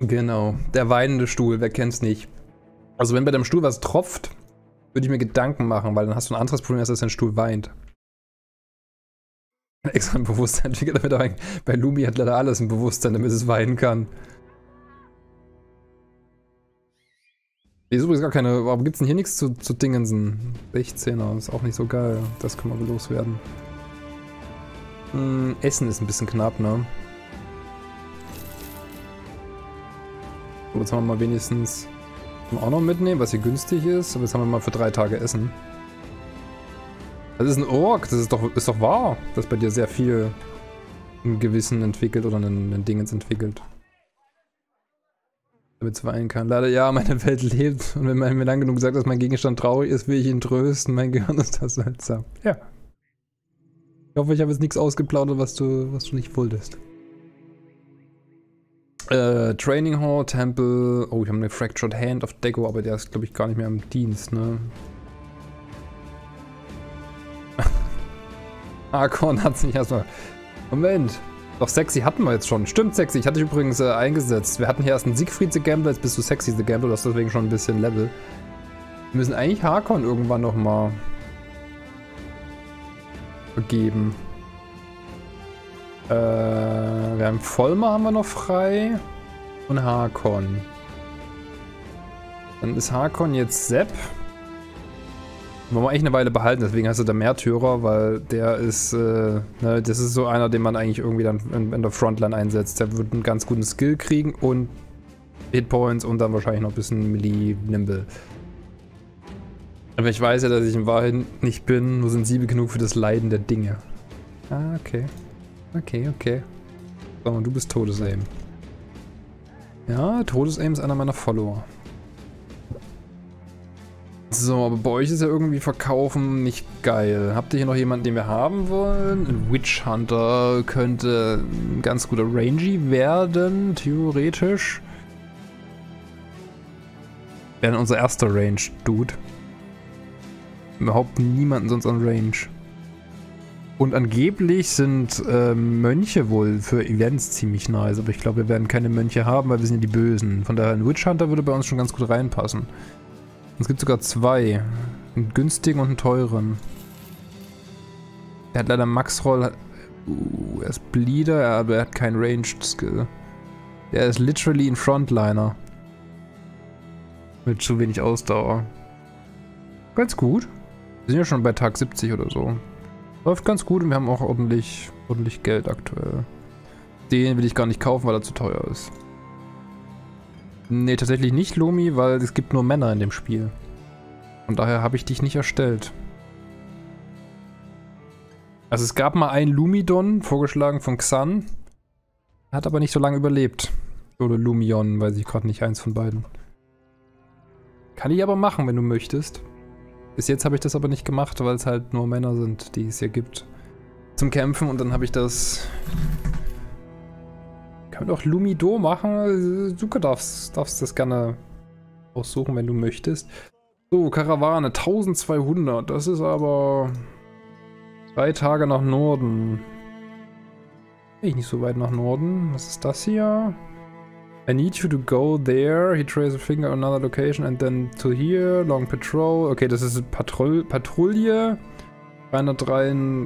Genau, der weinende Stuhl, wer kennt's nicht. Also wenn bei dem Stuhl was tropft, würde ich mir Gedanken machen, weil dann hast du ein anderes Problem, als dass dein Stuhl weint. Extra ein Bewusstsein entwickelt, damit aber bei Lumi hat leider alles ein Bewusstsein, damit es weinen kann. Hier ist übrigens gar keine, warum gibt's denn hier nichts zu Dingensen? 16er, ist auch nicht so geil. Das können wir loswerden. Essen ist ein bisschen knapp, ne? Aber jetzt haben wir mal wenigstens auch noch mitnehmen, was hier günstig ist. Aber jetzt haben wir mal für 3 Tage Essen. Das ist ein Ork, das ist doch wahr, dass bei dir sehr viel ein Gewissen entwickelt oder ein Dingens entwickelt. Damit es weinen kann. Leider, ja, meine Welt lebt und wenn man mir lang genug sagt, dass mein Gegenstand traurig ist, will ich ihn trösten. Mein Gehirn ist das seltsam. Ja. Ich hoffe, ich habe jetzt nichts ausgeplaudert, was du nicht wolltest. Training Hall, Temple. Oh, ich habe eine Fractured Hand auf Deko, aber der ist, glaube ich, gar nicht mehr im Dienst, ne? Archon hat sich erstmal. Moment. Doch, Sexy hatten wir jetzt schon. Stimmt, Sexy. Ich hatte dich übrigens eingesetzt. Wir hatten hier erst einen Siegfried the Gambler, jetzt bist du Sexy the Gambler, du hast deswegen schon ein bisschen Level. Wir müssen eigentlich Harkon irgendwann nochmal vergeben. Wir haben Vollmer haben wir noch frei. Und Harkon. Dann ist Harkon jetzt Sepp. Wollen wir eigentlich eine Weile behalten, deswegen heißt er der Märtyrer, weil der ist, ne, das ist so einer, den man eigentlich irgendwie dann in der Frontline einsetzt. Der wird einen ganz guten Skill kriegen und Hitpoints und dann wahrscheinlich noch ein bisschen Melee-Nimble. Aber ich weiß ja, dass ich in Wahrheit nicht bin, nur sensibel genug für das Leiden der Dinge. Ah, okay. Okay. So, und du bist Todesaim. Ja, Todesaim ist einer meiner Follower. So, aber bei euch ist ja irgendwie Verkaufen nicht geil. Habt ihr hier noch jemanden, den wir haben wollen? Ein Witch Hunter könnte ein ganz guter Rangy werden, theoretisch. Wäre unser erster Range-Dude. Überhaupt niemanden sonst an Range. Und angeblich sind Mönche wohl für Events ziemlich nice, aber ich glaube, wir werden keine Mönche haben, weil wir sind ja die Bösen. Von daher ein Witch Hunter würde bei uns schon ganz gut reinpassen. Es gibt sogar 2. Einen günstigen und einen teuren. Er hat leider Max-Roll. Er ist Bleeder, aber er hat keinen Ranged-Skill. Er ist literally ein Frontliner. Mit zu wenig Ausdauer. Ganz gut. Wir sind ja schon bei Tag 70 oder so. Läuft ganz gut und wir haben auch ordentlich Geld aktuell. Den will ich gar nicht kaufen, weil er zu teuer ist. Nee, tatsächlich nicht, Lumi, weil es gibt nur Männer in dem Spiel. Und daher habe ich dich nicht erstellt. Also es gab mal einen Lumidon, vorgeschlagen von Xan. Er hat aber nicht so lange überlebt. Oder Lumion, weiß ich gerade nicht, eins von beiden. Kann ich aber machen, wenn du möchtest. Bis jetzt habe ich das aber nicht gemacht, weil es halt nur Männer sind, die es hier gibt. Zum Kämpfen und dann habe ich das... Kann man doch Lumido machen. Du darfst das gerne aussuchen, wenn du möchtest. So, Karawane, 1200. Das ist aber 3 Tage nach Norden. Bin ich nicht so weit nach Norden. Was ist das hier? I need you to go there. He traces a finger on another location and then to here. Long patrol. Okay, das ist Patrouille. 303.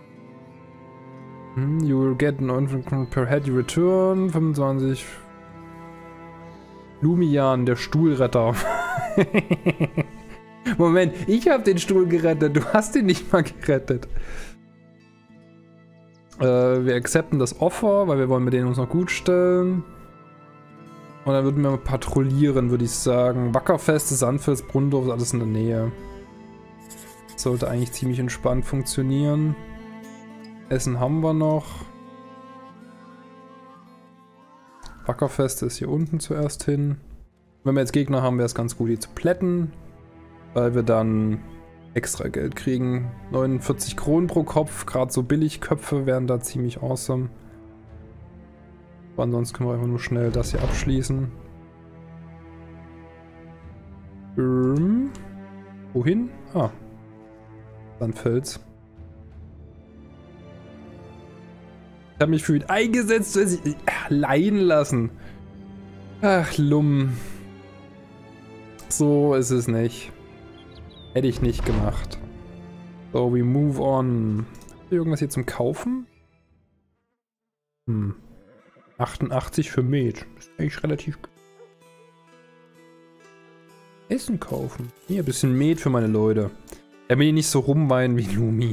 You will get an infantry per head you return. 25. Lumian, der Stuhlretter. Moment, ich habe den Stuhl gerettet. Du hast ihn nicht mal gerettet. Wir akzepten das Offer, weil wir wollen mit denen uns noch gut stellen. Und dann würden wir mal patrouillieren, würde ich sagen. Wackerfeste, Sandfels, Brunndorf, ist alles in der Nähe. Das sollte eigentlich ziemlich entspannt funktionieren. Essen haben wir noch. Wackerfeste ist hier unten zuerst hin. Wenn wir jetzt Gegner haben, wäre es ganz gut, die zu plätten. Weil wir dann extra Geld kriegen. 49 Kronen pro Kopf, gerade so Billigköpfe wären da ziemlich awesome. Aber ansonsten können wir einfach nur schnell das hier abschließen. Wohin? Ah. Sandfels. Ich habe mich für ihn eingesetzt, leihen lassen. Ach, Lum. So ist es nicht. Hätte ich nicht gemacht. So, we move on. Habt ihr irgendwas hier zum Kaufen? 88 für Met. Ist eigentlich relativ gut. Essen kaufen. Hier, ein bisschen Met für meine Leute. Damit die nicht so rumweinen wie Lumi.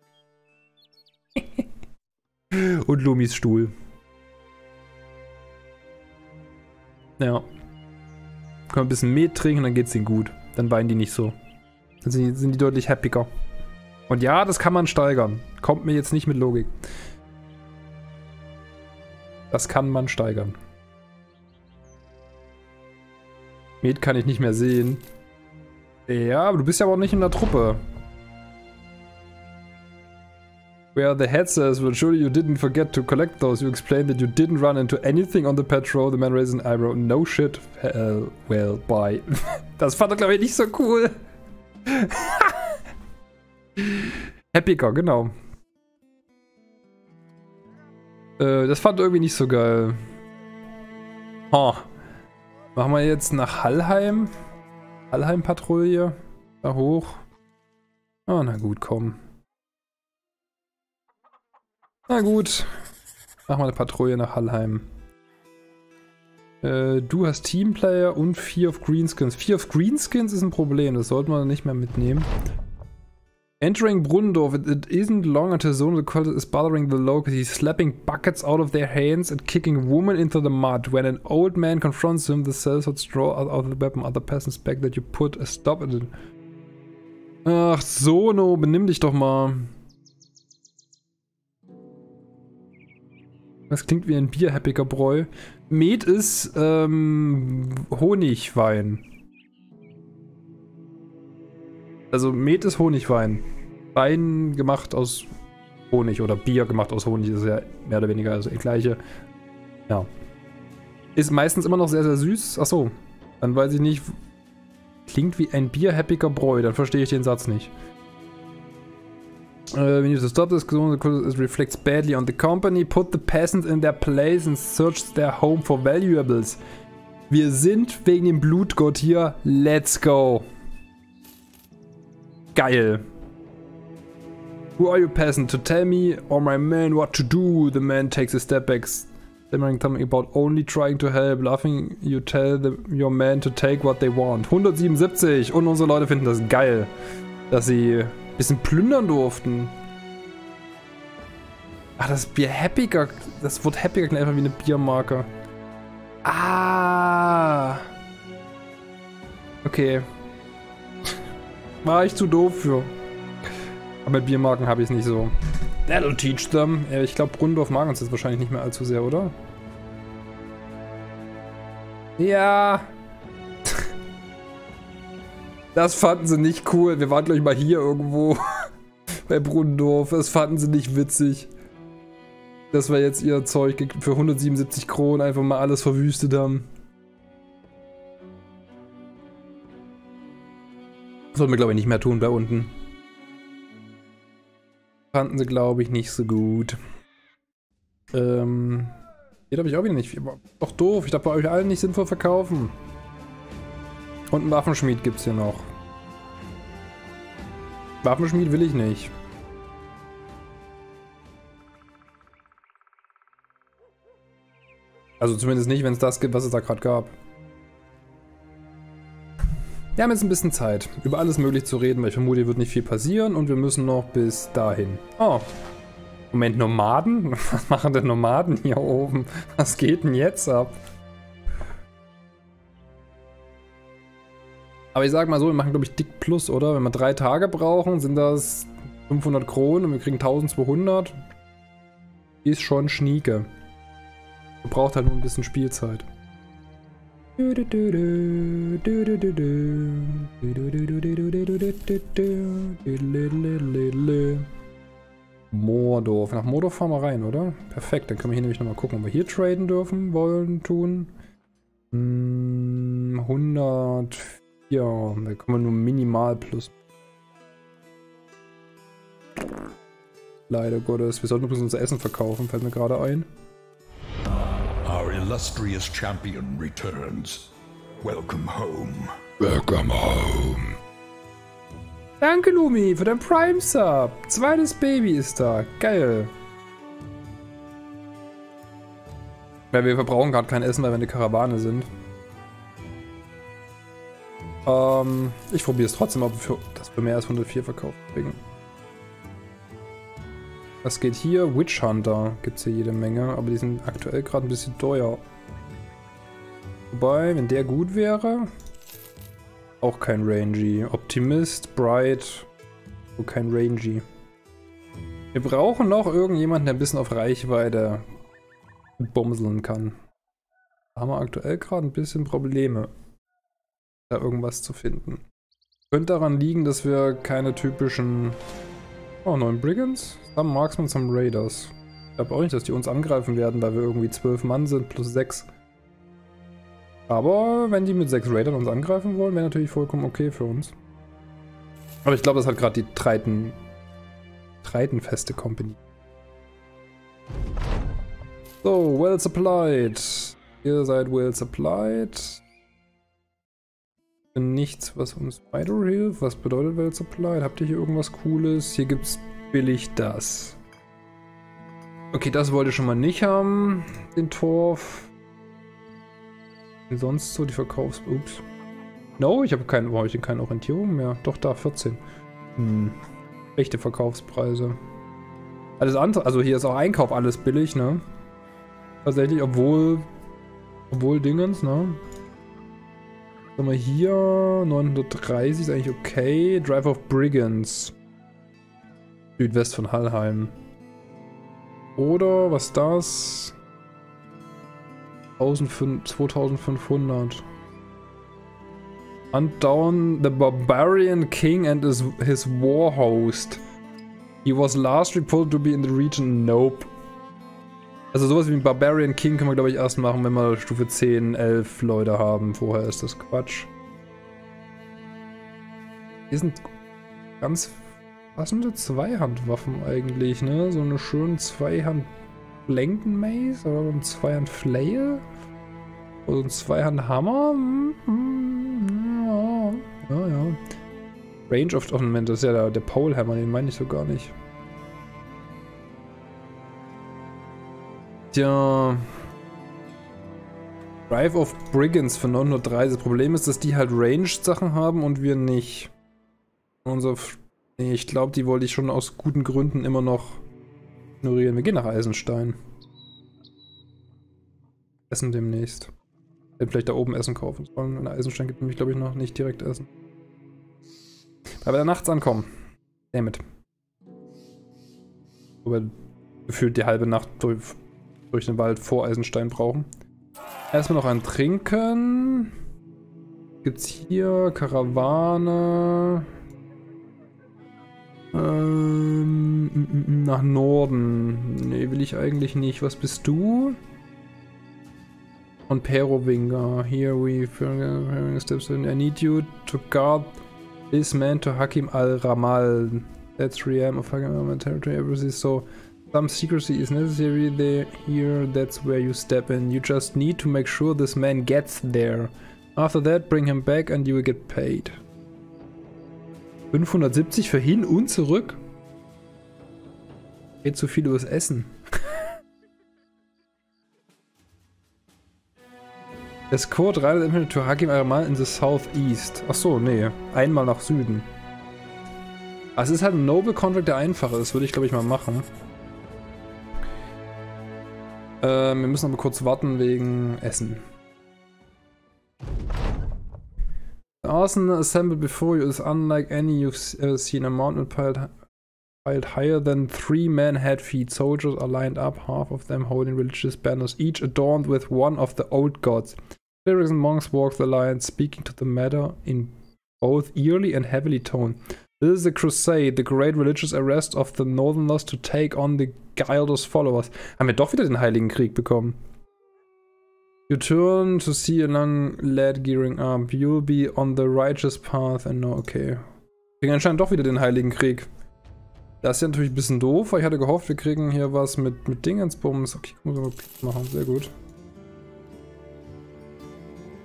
Und Lumis Stuhl. Ja. Können wir ein bisschen Met trinken, dann geht's ihnen gut. Dann weinen die nicht so. Dann sind die deutlich happiger. Und ja, das kann man steigern. Kommt mir jetzt nicht mit Logik. Das kann man steigern. Met kann ich nicht mehr sehen. Ja, aber du bist ja aber auch nicht in der Truppe. Where the head says, well, surely you didn't forget to collect those. You explained that you didn't run into anything on the patrol. The man raised an eyebrow. No shit. Well, bye. Das fand er, glaube ich, nicht so cool. Happiger, genau. Das fand er irgendwie nicht so geil. Oh. Machen wir jetzt nach Hallheim. Hallheim-Patrouille. Da hoch. Ah, na gut, komm. Na gut. Machen wir eine Patrouille nach Hallheim. Du hast Teamplayer und Fear of Greenskins. Fear of Greenskins ist ein Problem. Das sollten wir nicht mehr mitnehmen. Entering Brunnendorf, it isn't long until Zone of the Cult is bothering the locals. He's slapping buckets out of their hands and kicking a woman into the mud. When an old man confronts him, the sellswords draw out of the weapon. Other peasants beg that you put a stop in it. Ach, Sono, benimm dich doch mal. Das klingt wie ein bierhappiger Bräu. Met ist Honigwein. Also Met ist Honigwein. Wein gemacht aus Honig oder Bier gemacht aus Honig ist ja mehr oder weniger also das gleiche. Ja. Ist meistens immer noch sehr, sehr süß. Achso, dann weiß ich nicht. Klingt wie ein bierhappiger Bräu, dann verstehe ich den Satz nicht. We need to stop this because it reflects badly on the company. Put the peasants in their place and search their home for valuables. Wir sind wegen dem Blutgott hier. Let's go. Geil. Who are you, peasant? To tell me or my man what to do? The man takes a step back, stammering something about only trying to help. Laughing, you tell your man to take what they want. 177 und unsere Leute finden das geil, dass sie ein bisschen plündern durften. Ach, das Bier Happiger, das Wort Happiger klingt einfach wie eine Biermarke. Ah. Okay. War ich zu doof für. Aber mit Biermarken habe ich es nicht so. That'll teach them. Ich glaube, Brunnendorf mag uns jetzt wahrscheinlich nicht mehr allzu sehr, oder? Ja. Das fanden sie nicht cool. Wir waren gleich mal hier irgendwo bei Brunnendorf. Das fanden sie nicht witzig. Dass wir jetzt ihr Zeug für 177 Kronen einfach mal alles verwüstet haben. Sollten wir, glaube ich, nicht mehr tun bei unten. Fanden sie, glaube ich, nicht so gut. Hier habe ich auch wieder nicht. Doch doof. Ich darf bei euch allen nicht sinnvoll verkaufen. Und einen Waffenschmied gibt es hier noch. Waffenschmied will ich nicht. Also zumindest nicht, wenn es das gibt, was es da gerade gab. Wir haben jetzt ein bisschen Zeit, über alles möglich zu reden, weil ich vermute, hier wird nicht viel passieren und wir müssen noch bis dahin. Oh. Moment, Nomaden? Was machen denn Nomaden hier oben? Was geht denn jetzt ab? Aber ich sag mal so, wir machen, glaube ich, dick plus, oder? Wenn wir 3 Tage brauchen, sind das 500 Kronen und wir kriegen 1200. Ist schon schnieke. Man braucht halt nur ein bisschen Spielzeit. Mordorf. Nach Mordorf fahren wir rein, oder? Perfekt, dann können wir hier nämlich nochmal gucken, ob wir hier traden dürfen, wollen, tun. 104. Da kommen wir nur minimal plus. Leider Gottes. Wir sollten übrigens unser Essen verkaufen, fällt mir gerade ein. Our illustrious champion returns. Welcome home. Welcome home. Danke, Lumi, für dein Prime-Sub. Zweites Baby ist da. Geil. Ja, wir verbrauchen gerade kein Essen, weil wir eine Karawane sind. Ich probiere es trotzdem, ob wir das für mehr als 104 verkauft kriegen. Was geht hier? Witch Hunter gibt es hier jede Menge, aber die sind aktuell gerade ein bisschen teuer. Wobei, wenn der gut wäre, auch kein Rangy. Optimist, Bright, so kein Rangy. Wir brauchen noch irgendjemanden, der ein bisschen auf Reichweite bumseln kann. Da haben wir aktuell gerade ein bisschen Probleme, da irgendwas zu finden. Könnte daran liegen, dass wir keine typischen... Oh, 9 Brigands? Some Marksmen, some Raiders. Ich glaube auch nicht, dass die uns angreifen werden, weil wir irgendwie 12 Mann sind plus 6. Aber wenn die mit 6 Raidern uns angreifen wollen, wäre natürlich vollkommen okay für uns. Aber ich glaube, das hat gerade die Triton-feste Company. So, well supplied. Ihr seid well supplied. Nichts, was uns weiterhilft. Was bedeutet well supplied? Habt ihr hier irgendwas Cooles? Hier gibt's billig das. Okay, das wollte ich schon mal nicht haben. Den Torf. Sonst so die Ups. No, ich habe keinen. Wo habe ich denn keine Orientierung mehr? Doch, da, 14. Echte Verkaufspreise. Alles andere, also hier ist auch Einkauf alles billig, ne? Tatsächlich, obwohl Dingens, ne? Sagen wir hier, 930 ist eigentlich okay. Drive of Brigands. Südwest von Hallheim. Oder, was ist das? 2500. Hunt down the Barbarian King and his war host. He was last reported to be in the region. Nope. Also sowas wie ein Barbarian King können wir, glaube ich, erst machen, wenn wir Stufe 10, 11 Leute haben. Vorher ist das Quatsch. Hier sind ganz passende Zweihandwaffen eigentlich, ne? So eine schöne Zweihand-Blanken-Mace oder ein Zweihand-Flail? Oder ein Zweihand-Hammer? Ja. Range of Moment, das ist ja der Polehammer, den meine ich so gar nicht. Tja. Drive of Brigands für 930. Das Problem ist, dass die halt Ranged-Sachen haben und wir nicht. Nee, ich glaube, die wollte ich schon aus guten Gründen immer noch ignorieren. Wir gehen nach Eisenstein. Essen demnächst. Hätten vielleicht da oben Essen kaufen sollen. In Eisenstein gibt es nämlich, glaube ich, noch nicht direkt Essen. Weil wir da nachts ankommen. Dammit. Aber gefühlt die halbe Nacht durch den Wald vor Eisenstein brauchen. Erstmal noch ein Trinken. Gibt's hier Karawane. Nach Norden. Nee, will ich eigentlich nicht. Was bist du? Und Perowinger. Here we steps in. I need you to guard this man to Hakim al-Ramal. That's realm of Hakim al-Ramal territory. So some secrecy is necessary there. Here, that's where you step in. You just need to make sure this man gets there. After that, bring him back and you will get paid. 570 für hin und zurück? Geht zu viel übers Essen. Escort right to Hakim al-Ramal in the southeast. Achso, nee. Einmal nach Süden. Also es ist halt ein Noble Contract, der einfacher ist. Würde ich, glaube ich, mal machen. Wir müssen aber kurz warten wegen Essen. The arsenal assembled before you is unlike any you've ever seen. A mountain piled higher than 3 man-head feet. Soldiers are lined up, half of them holding religious banners, each adorned with one of the old gods. Clerics and monks walk the line, speaking to the matter in both eerily and heavily tone. This is a crusade, the great religious arrest of the Northerners to take on the Gildos followers. Haben wir doch wieder den Heiligen Krieg bekommen. You turn to see a young lad gearing up. You'll be on the righteous path and no, okay. Wir kriegen anscheinend doch wieder den Heiligen Krieg. Das ist ja natürlich ein bisschen doof, weil ich hatte gehofft, wir kriegen hier was mit Dingensbums. Okay, muss man machen, sehr gut.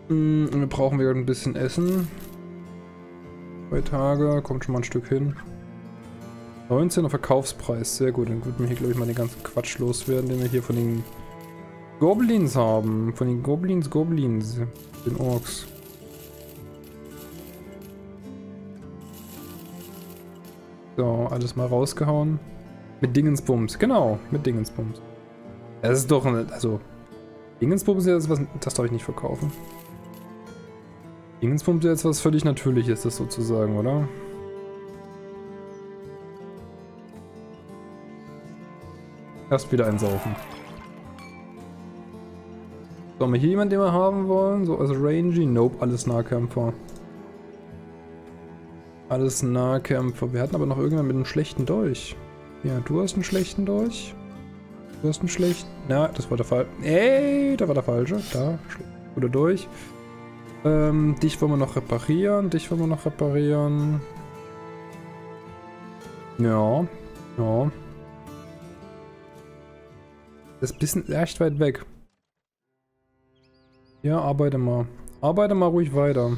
Wir brauchen wieder ein bisschen Essen. 2 Tage, kommt schon mal ein Stück hin. 19er Verkaufspreis, sehr gut. Dann wird man hier, glaube ich, mal den ganzen Quatsch loswerden, den wir hier von den Goblins haben. Von den Goblins, den Orks. So, alles mal rausgehauen. Mit Dingensbums, genau, mit Dingensbums. Das ist doch, also, Dingensbums ist jetzt was, das darf ich nicht verkaufen. Dingensbums ist jetzt was völlig Natürliches, das sozusagen, oder? Erst wieder einsaufen. So, haben wir hier jemanden, den wir haben wollen? So, also Rangy? Nope, alles Nahkämpfer. Alles Nahkämpfer. Wir hatten aber noch irgendwann mit einem schlechten Dolch. Ja, du hast einen schlechten Dolch. Du hast einen schlechten... Na, das war der Fall. Ey, da war der falsche. Da, guter Dolch. Dich wollen wir noch reparieren. Dich wollen wir noch reparieren. Ja. Ja. Das ist ein bisschen echt weit weg. Ja, arbeite mal. Arbeite mal ruhig weiter.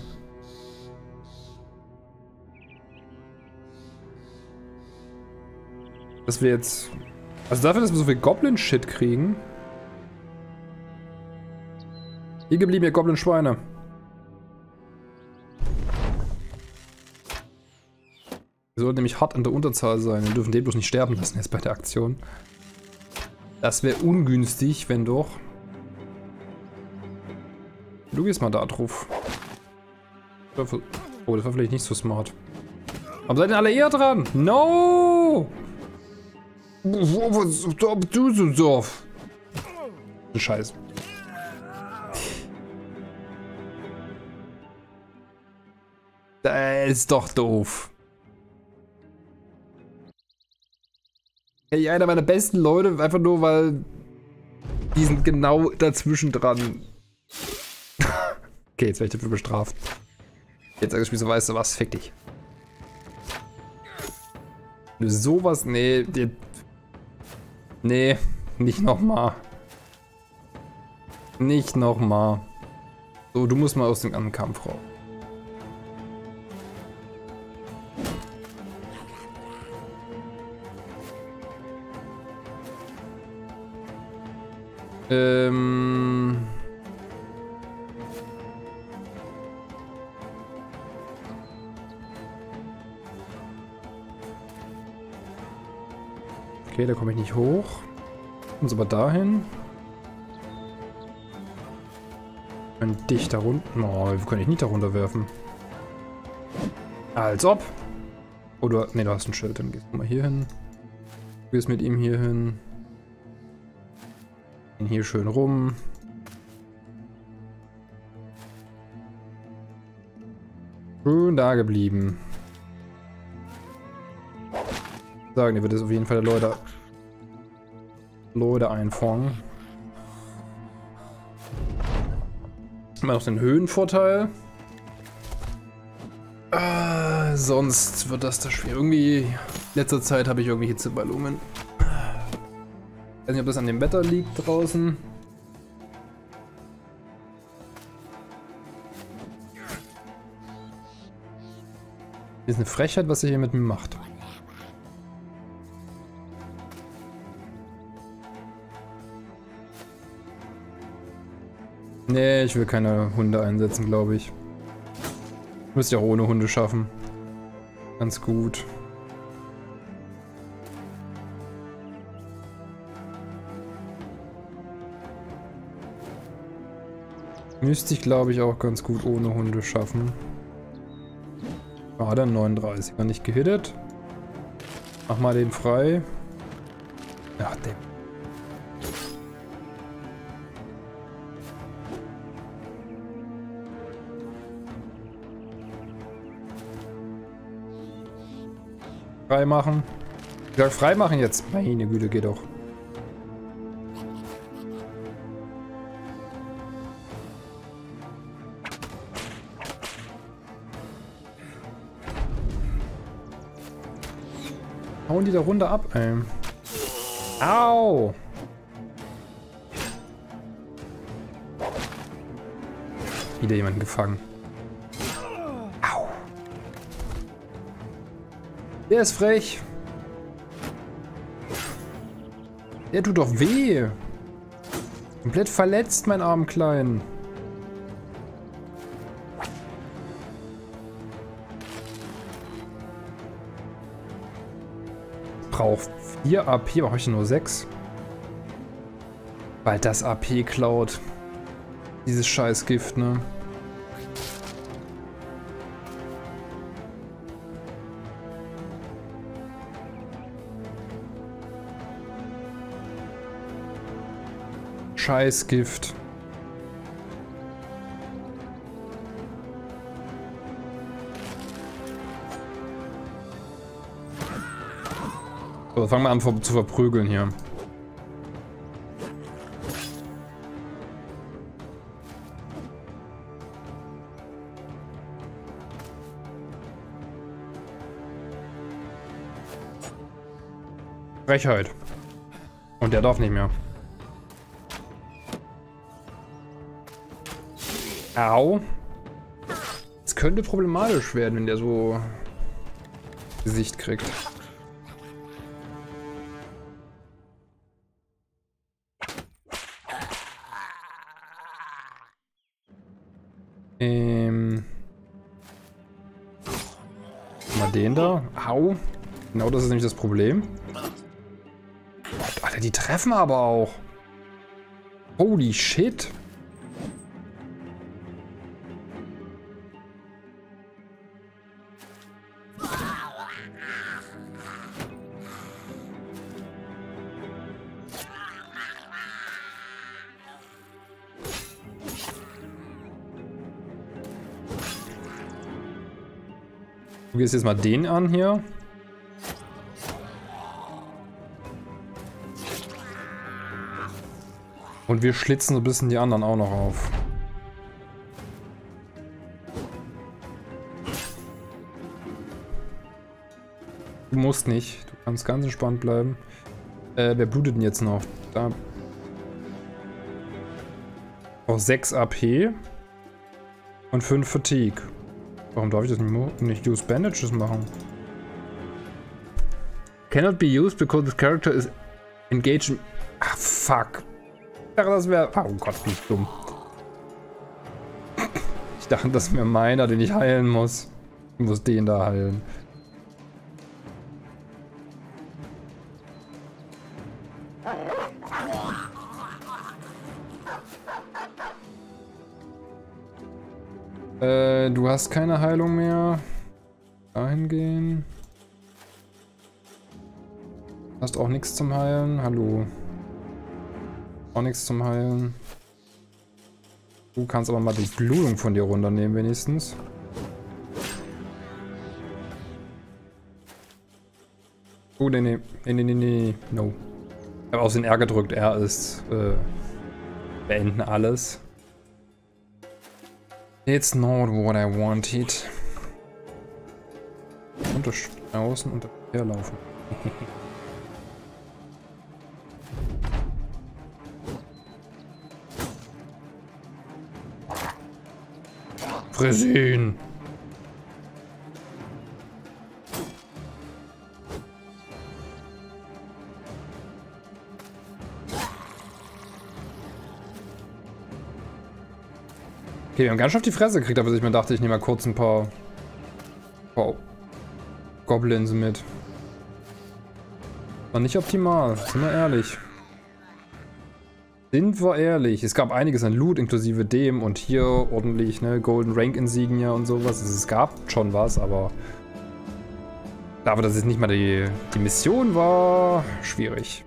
Dass wir jetzt... Also dafür, dass wir so viel Goblin-Shit kriegen. Hier geblieben, ihr Goblin-Schweine. Wir sollten nämlich hart an der Unterzahl sein. Wir dürfen den bloß nicht sterben lassen jetzt bei der Aktion. Das wäre ungünstig, wenn doch. Du gehst mal da drauf. Oh, das war vielleicht nicht so smart. Aber seid ihr alle eher dran? No! Du so doof. Scheiße. Das ist doch doof. Hey, einer meiner besten Leute, einfach nur, weil die sind genau dazwischen dran. Okay, jetzt werde ich dafür bestraft. Jetzt sag ich mir so, weißt du was, fick dich. Wenn du sowas, nee, nee, nicht nochmal. Nicht nochmal. So, du musst mal aus dem anderen Kampf raus. Okay, da komme ich nicht hoch. Uns aber dahin. Können dich da runter. Oh, wir können dich nicht da runter werfen. Als ob. Oder. Ne, du hast ein Schild. Dann gehst du mal hier hin. Du gehst mit ihm hier hin. Gehen hier schön rum. Schön da geblieben. Sagen, die wird es auf jeden Fall der Leute einfangen. Mal noch den Höhenvorteil. Sonst wird das schwer. Irgendwie, in letzter Zeit habe ich irgendwie Hitzeballungen. Ich weiß nicht, ob das an dem Wetter liegt draußen. Das ist eine Frechheit, was er hier mit mir macht. Nee, ich will keine Hunde einsetzen, glaube ich. Ich müsste ja auch ohne Hunde schaffen. Ganz gut. Müsste ich, glaube ich, auch ganz gut ohne Hunde schaffen. Ah, dann 39er nicht gehittet. Mach mal den frei. Ach, der. Frei machen. Ich sag frei machen jetzt. Meine Güte, geht doch. Hauen die da runter ab, ey. Au! Wieder jemanden gefangen. Au. Der ist frech. Der tut doch weh. Komplett verletzt, mein armen Kleinen. Braucht 4 AP, brauche ich nur 6. Weil das AP klaut. Dieses Scheißgift, ne? Scheißgift. So, fangen wir an zu verprügeln hier. Frechheit. Und der darf nicht mehr. Au. Es könnte problematisch werden, wenn der so Gesicht kriegt. Mal den da. Au. Genau das ist nämlich das Problem. Alter, die treffen aber auch. Holy shit. Du gehst jetzt mal den an hier. Und wir schlitzen so ein bisschen die anderen auch noch auf. Du musst nicht. Du kannst ganz entspannt bleiben. Wer blutet denn jetzt noch? Da. Auch 6 AP. Und 5 Fatigue. Warum darf ich das nicht use Bandages machen? Cannot be used because this character is engaged in... Ach, fuck. Ich dachte, das wäre... Oh Gott, bin ich dumm. Ich dachte, das wäre meiner, den ich heilen muss. Ich muss den da heilen. Du hast keine Heilung mehr. Dahin gehen. Hast auch nichts zum Heilen. Hallo. Auch nichts zum Heilen. Du kannst aber mal die Blutung von dir runternehmen, wenigstens. Oh, nee. No. Ich habe aus den R gedrückt. R ist beenden alles. It's not what I wanted. Unter außen und herlaufen. Friss ihn! Okay, wir haben ganz schön auf die Fresse gekriegt, aber ich mir dachte, ich nehme mal kurz ein paar Goblins mit. War nicht optimal, sind wir ehrlich. Sind wir ehrlich. Es gab einiges an Loot, inklusive dem und hier ordentlich, ne, Golden Rank Insignia und sowas. Es gab schon was, aber dafür, dass es nicht mal die Mission war, schwierig.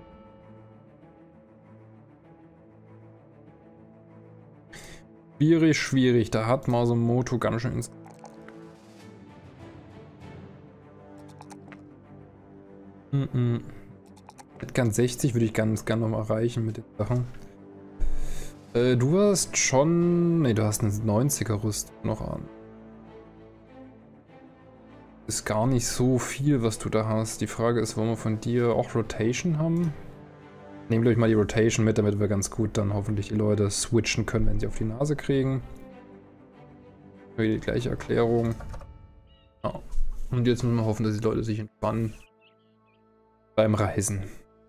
Schwierig. Da hat Masumoto ganz schön ins... Ganz 60 würde ich ganz gerne noch erreichen mit den Sachen. Du hast schon... Ne, du hast eine 90er Rüstung noch an. Ist gar nicht so viel, was du da hast. Die Frage ist, wollen wir von dir auch Rotation haben? Nehmen gleich mal die Rotation mit, damit wir ganz gut dann hoffentlich die Leute switchen können, wenn sie auf die Nase kriegen. Die gleiche Erklärung. Ja. Und jetzt müssen wir hoffen, dass die Leute sich entspannen beim Reisen.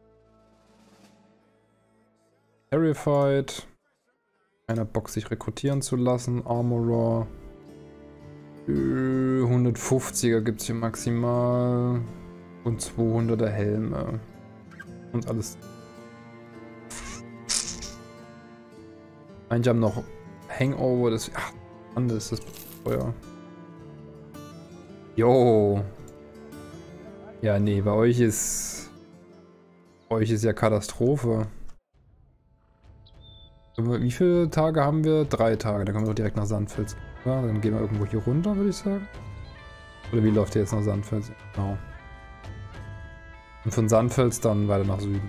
Terrified. Keiner Bock, sich rekrutieren zu lassen. Armorer. 150er gibt es hier maximal. Und 200er Helme. Und alles. Manche haben noch Hangover. Das, ach, anders ist das teuer. Jo. Ja, nee, bei euch ist ja Katastrophe. Wie viele Tage haben wir? 3 Tage. Dann kommen wir doch direkt nach Sandfels. Ja, dann gehen wir irgendwo hier runter, würde ich sagen. Oder wie läuft ihr jetzt nach Sandfels? Genau. Und von Sandfels dann weiter nach Süden.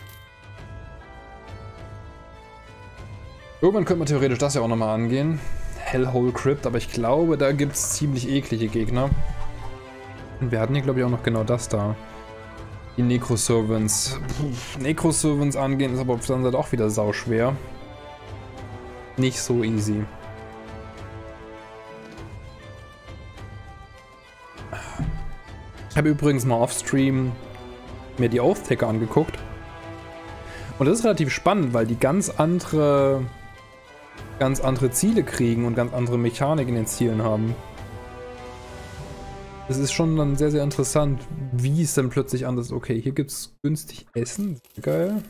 Irgendwann könnte man theoretisch das ja auch nochmal angehen. Hellhole Crypt, aber ich glaube, da gibt es ziemlich eklige Gegner. Und wir hatten hier, glaube ich, auch noch genau das da. Die Necroservants. Necroservants angehen ist aber auf der anderen Seite auch wieder sauschwer. Nicht so easy. Ich habe übrigens mal off-stream mir die Oath-Taker angeguckt. Und das ist relativ spannend, weil die ganz andere Ziele kriegen und ganz andere Mechanik in den Zielen haben. Es ist schon dann sehr, sehr interessant, wie es dann plötzlich anders ist. Okay, hier gibt es günstig Essen. Sehr geil.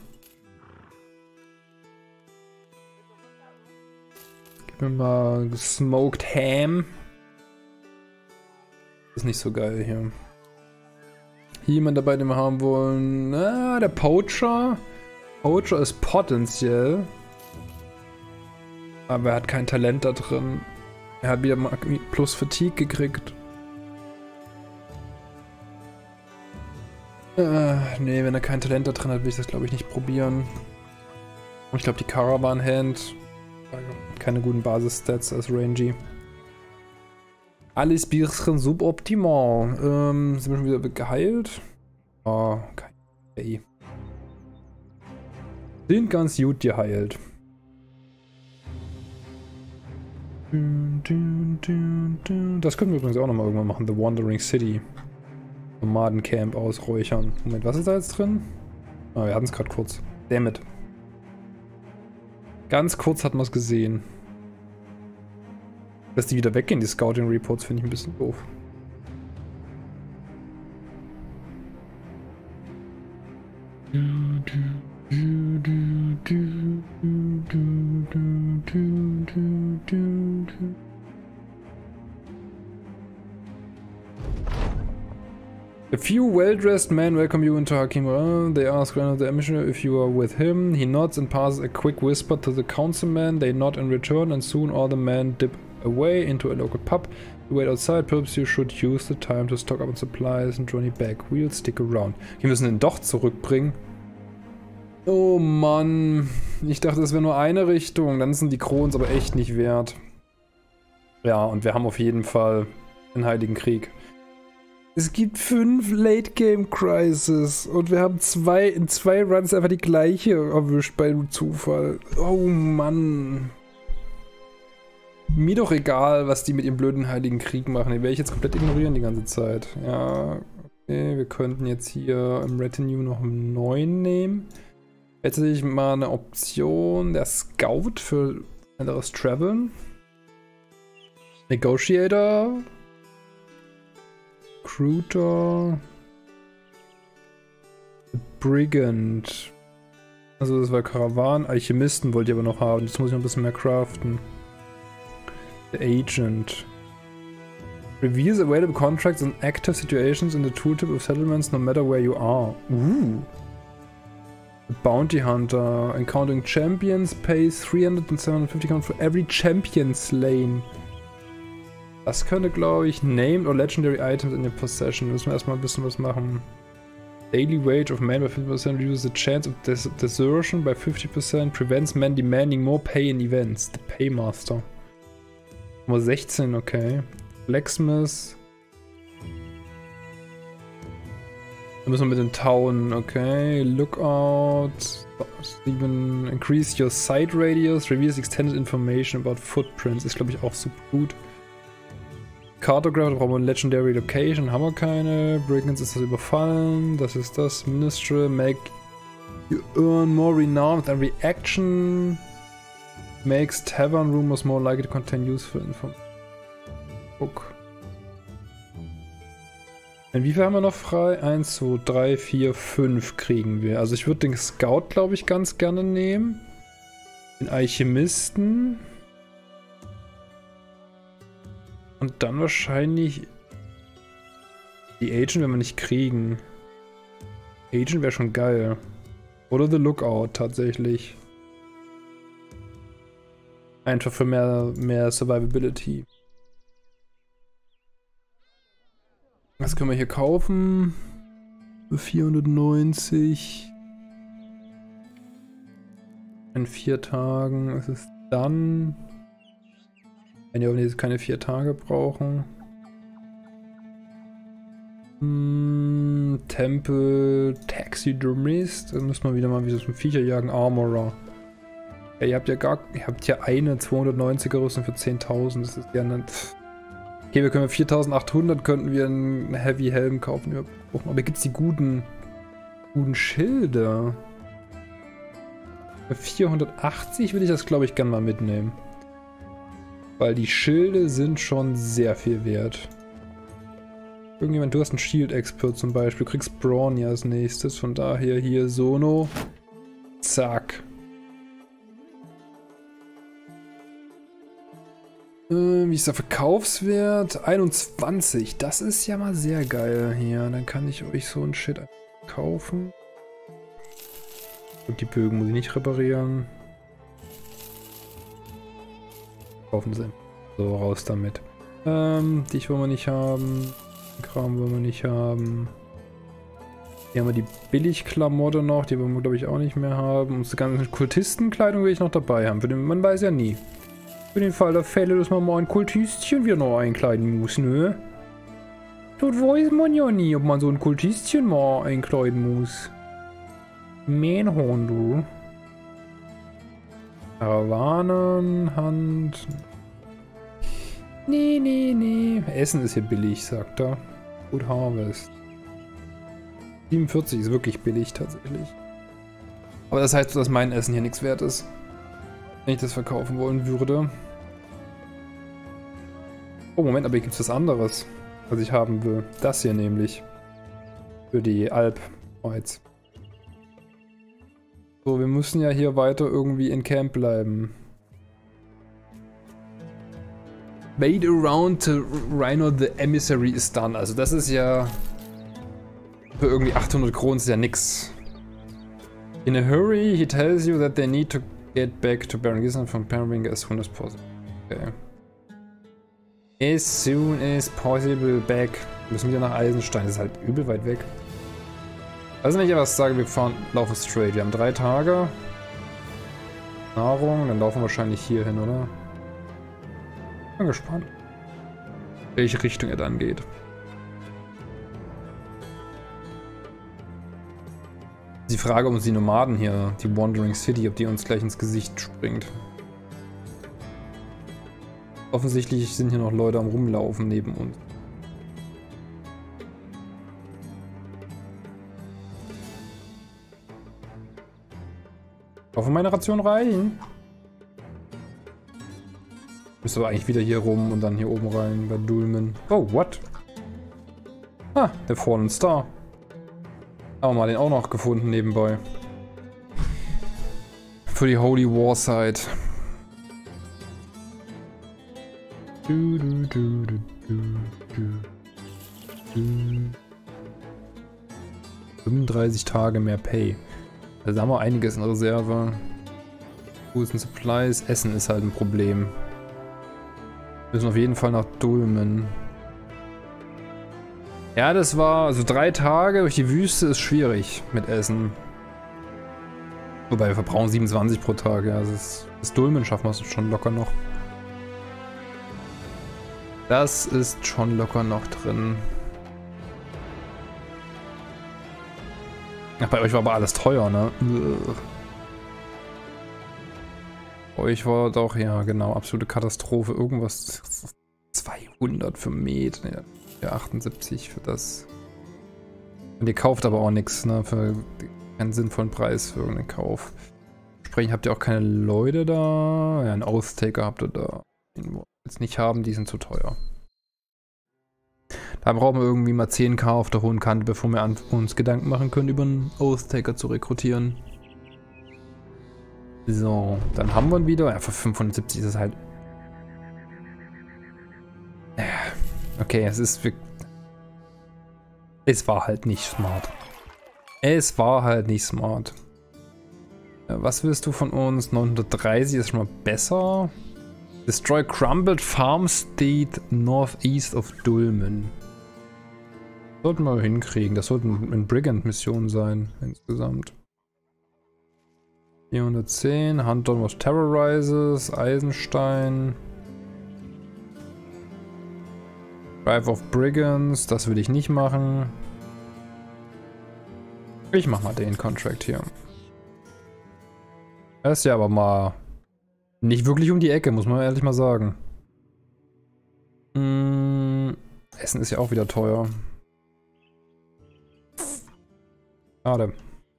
Gib mir mal Smoked Ham. Ist nicht so geil hier. Hier jemand dabei, den wir haben wollen. Ah, der Poacher. Poacher ist potenziell. Aber er hat kein Talent da drin. Er hat wieder mal plus Fatigue gekriegt. Nee, wenn er kein Talent da drin hat, will ich das glaube ich nicht probieren. Und ich glaube die Caravan Hand. Keine guten Basis-Stats als Rangy. Alles bisschen suboptimal. Sind wir schon wieder geheilt? Oh, okay. Sind ganz gut geheilt. Das können wir übrigens auch nochmal irgendwann machen. The Wandering City. Nomadencamp ausräuchern. Moment, was ist da jetzt drin? Ah, wir hatten es gerade kurz. Dammit. Ganz kurz hat man es gesehen. Dass die wieder weggehen, die Scouting Reports, finde ich ein bisschen doof. A few well-dressed men welcome you into Hakimura. They ask one of the missioner if you are with him. He nods and passes a quick whisper to the councilman. They nod in return and soon all the men dip away into a local pub. You wait outside. Perhaps you should use the time to stock up on supplies and journey back. We'll stick around. Wir müssen ihn doch zurückbringen. Oh Mann. Ich dachte, es wäre nur eine Richtung. Dann sind die Krons aber echt nicht wert. Ja, und wir haben auf jeden Fall den Heiligen Krieg. Es gibt 5 Late-Game-Crisis und wir haben in 2 Runs einfach die gleiche erwischt bei Zufall. Oh Mann. Mir doch egal, was die mit ihrem blöden Heiligen Krieg machen. Den werde ich jetzt komplett ignorieren die ganze Zeit. Ja, okay, wir könnten jetzt hier im Retinue noch einen 9 nehmen. Jetzt hätte ich mal eine Option, der Scout für schnelleres Traveln. Negotiator. Recruiter. Brigand. Also das war Karawan. Alchemisten wollte ich aber noch haben. Jetzt muss ich noch ein bisschen mehr craften. The Agent. Reveals available contracts and active situations in the tooltip of settlements no matter where you are. The Bounty Hunter. Encountering champions pays 300 and 750 count for every champion slain. Das könnte, glaube ich, named or legendary items in your possession. Müssen wir erstmal ein bisschen was machen. Daily wage of man by 50% reduces the chance of desertion by 50%. Prevents men demanding more pay in events. The Paymaster. Nummer 16, okay. Blacksmith. Da müssen wir mit den Town, okay. Lookout. Even increase your sight radius. Reveals extended information about footprints. Ist, glaube ich, auch super gut. Cartograph, da brauchen wir eine Legendary Location, haben wir keine. Brigands ist das überfallen, das ist das. Minstrel, make you earn more renown with every action. Makes tavern rumors more likely to contain useful info. Book. Und wie viel haben wir noch frei? 1, 2, 3, 4, 5 kriegen wir. Also ich würde den Scout, glaube ich, ganz gerne nehmen. Den Alchemisten. Und dann wahrscheinlich die Agent werden wir nicht kriegen. Agent wäre schon geil. Oder The Lookout tatsächlich. Einfach für mehr Survivability. Was können wir hier kaufen? Für 490. In 4 Tagen. Es ist dann. Wenn wir jetzt keine 4 Tage brauchen. Tempel Taxidermist. Dann müssen wir wieder mal wie so ein Viecher jagen. Armorer. Ja, ihr habt ja eine 290er Rüstung für 10.000. Das ist ja nicht. Okay, wir können 4.800 könnten wir einen Heavy Helm kaufen. Aber gibt es die guten Schilde? Für 480 würde ich das, glaube ich, gerne mal mitnehmen. Weil die Schilde sind schon sehr viel wert. Irgendjemand, du hast einen Shield-Expert zum Beispiel. Du kriegst Brawny als nächstes. Von daher hier Sono. Zack. Wie ist der Verkaufswert? 21. Das ist ja mal sehr geil hier. Dann kann ich euch so ein Shit kaufen. Und die Bögen muss ich nicht reparieren. Kaufen sie. So, raus damit. Dich wollen wir nicht haben. Kram wollen wir nicht haben. Hier haben wir die Billigklamotte noch. Die wollen wir, glaube ich, auch nicht mehr haben. Und die ganze Kultistenkleidung will ich noch dabei haben. Für den, man weiß ja nie. Für den Fall der Fälle, dass man mal ein Kultistchen wieder noch einkleiden muss, ne? Dort weiß man ja nie, ob man so ein Kultistchen mal einkleiden muss. Mähnhorn, du. Karawanenhand. Nee. Essen ist hier billig, sagt er. Good Harvest. 47 ist wirklich billig, tatsächlich. Aber das heißt, dass mein Essen hier nichts wert ist. Wenn ich das verkaufen wollen würde. Oh, Moment, aber hier gibt es was anderes, was ich haben will. Das hier nämlich. Für die Alp. Oh, jetzt. So, wir müssen ja hier weiter irgendwie in Camp bleiben. Wait around till Rhino the Emissary is done. Also das ist ja... Für irgendwie 800 Kronen ist ja nix. In a hurry, he tells you that they need to get back to Baron Gisland from Perringa as soon as possible. Okay. As soon as possible back. Wir müssen wieder nach Eisenstein. Das ist halt übel weit weg. Also wenn ich etwas sage, wir laufen straight. Wir haben 3 Tage. Nahrung, dann laufen wir wahrscheinlich hier hin, oder? Bin gespannt, welche Richtung er dann geht. Die Frage, ob uns die Nomaden hier, die Wandering City, ob die uns gleich ins Gesicht springt. Offensichtlich sind hier noch Leute am Rumlaufen neben uns. Ich hoffe, meine Ration reichen. Müsste aber eigentlich wieder hier rum und dann hier oben rein bei Dulmen. Oh, what? Ah, der Fallen Star. Haben wir mal den auch noch gefunden nebenbei. Für die Holy War Site. 35 Tage mehr Pay. Also haben wir einiges in Reserve. Tools and Supplies. Essen ist halt ein Problem. Wir müssen auf jeden Fall nach Dulmen. Ja, das war... Also 3 Tage durch die Wüste ist schwierig mit Essen. Wobei wir verbrauchen 27 pro Tag. Ja, also das Dulmen schaffen wir es schon locker noch. Das ist schon locker noch drin. Ach, bei euch war aber alles teuer, ne? Bei euch war doch, ja genau, absolute Katastrophe. Irgendwas... 200. 100 für Med, ja 78 für das. Und ihr kauft aber auch nichts, ne, für keinen sinnvollen Preis für irgendeinen Kauf. Entsprechend habt ihr auch keine Leute da. Ja, einen Oath-Taker habt ihr da. Den wir jetzt nicht haben, die sind zu teuer. Da brauchen wir irgendwie mal 10.000 auf der hohen Kante, bevor wir uns Gedanken machen können, über einen Oath-Taker zu rekrutieren. So, dann haben wir ihn wieder. Ja, für 570 ist es halt... Okay, es war halt nicht smart. Es war halt nicht smart. Was willst du von uns? 930 ist schon mal besser. Destroy Crumbled Farm State northeast of Dulmen. Sollten wir hinkriegen. Das sollte eine Brigand-Mission sein, insgesamt. 410. Hunt was Terrorizes. Eisenstein. Drive of Brigands. Das will ich nicht machen. Ich mach mal den Contract hier. Das ist ja aber mal nicht wirklich um die Ecke, muss man ehrlich mal sagen. Essen ist ja auch wieder teuer. Schade.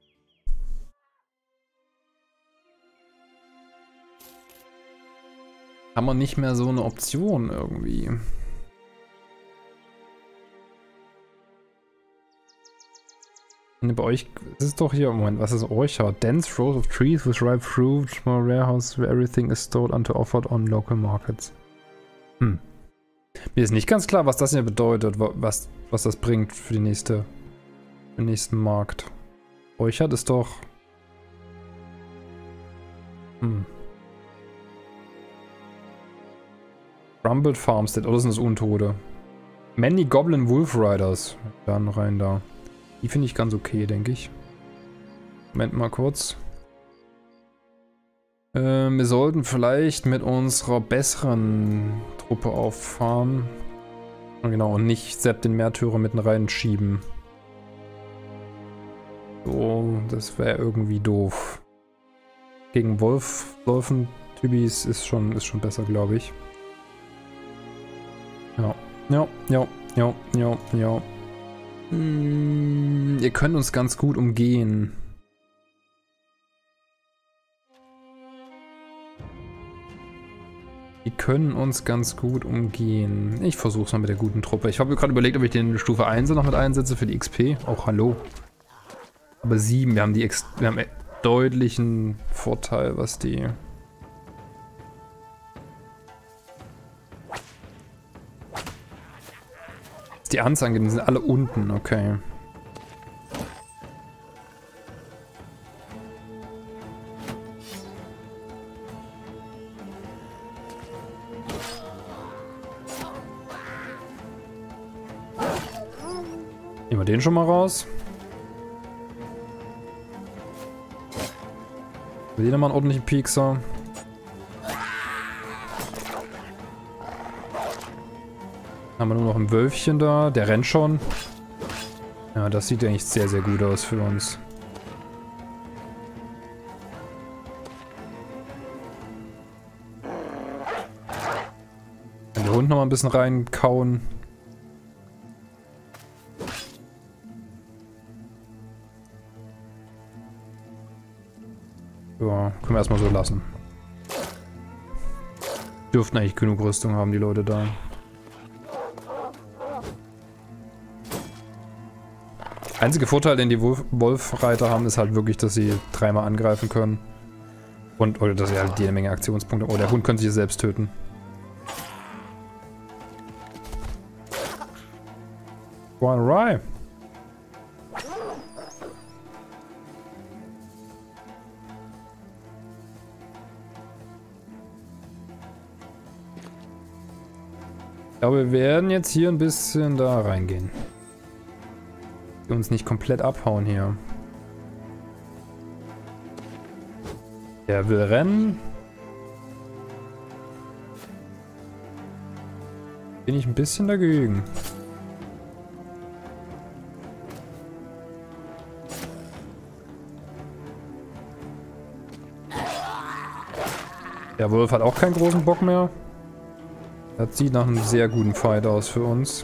Haben wir nicht mehr so eine Option irgendwie. Und bei euch ist es doch hier, Moment, was ist Orchard? Dense rows of trees with ripe fruit, small warehouse where everything is stored until offered on local markets. Mir ist nicht ganz klar, was das hier bedeutet, was das bringt für den nächsten Markt. Orchard ist doch... Crumbled Farmstead, oder sind das Untote? Many Goblin Wolf Riders. Dann rein da. Die finde ich ganz okay, denke ich. Moment mal kurz. Wir sollten vielleicht mit unserer besseren Truppe auffahren. Genau, und nicht Sepp den Märtyrer mitten reinschieben. So, das wäre irgendwie doof. Gegen Wolfen-Tybis ist schon besser, glaube ich. Ja. Ihr könnt uns ganz gut umgehen. Die können uns ganz gut umgehen. Ich versuch's mal mit der guten Truppe. Ich habe mir gerade überlegt, ob ich den Stufe 1 noch mit einsetze für die XP. Auch hallo. Aber 7, wir haben deutlichen Vorteil, was die... Die Anzahl angeht, die sind alle unten, okay. Nehmen wir den schon mal raus. Wir sehen nochmal einen ordentlichen Piekser. Haben wir nur noch ein Wölfchen da. Der rennt schon. Ja, das sieht eigentlich sehr, sehr gut aus für uns. Den Hund noch mal ein bisschen reinkauen. Ja, können wir erstmal so lassen. Dürften eigentlich genug Rüstung haben, die Leute da. Einziger Vorteil, den die Wolfreiter haben, ist halt wirklich, dass sie dreimal angreifen können. Oder dass sie halt jede Menge Aktionspunkte haben. Oh, der Hund könnte sich selbst töten. Rye. Ich glaube, wir werden jetzt hier ein bisschen da reingehen. Wir uns nicht komplett abhauen hier. Der will rennen. Bin ich ein bisschen dagegen. Der Wolf hat auch keinen großen Bock mehr. Das sieht nach einem sehr guten Fight aus für uns.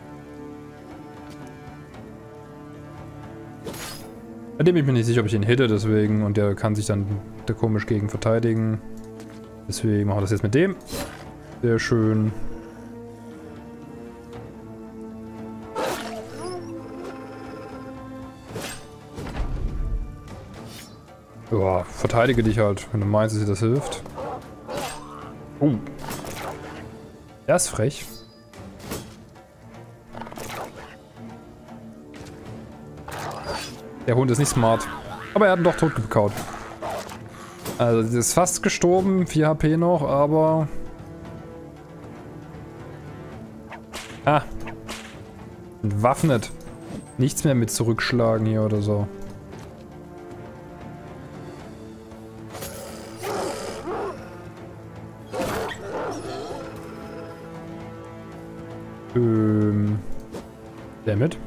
Bei dem bin ich mir nicht sicher, ob ich ihn hitte, deswegen. Und der kann sich dann da komisch gegen verteidigen. Deswegen machen wir das jetzt mit dem. Sehr schön. Ja, verteidige dich halt, wenn du meinst, dass dir das hilft. Der ist frech. Der Hund ist nicht smart. Aber er hat ihn doch tot gekaut. Also, der ist fast gestorben. 4 HP noch, aber... Ah. Entwaffnet. Nichts mehr mit zurückschlagen hier oder so. Damit.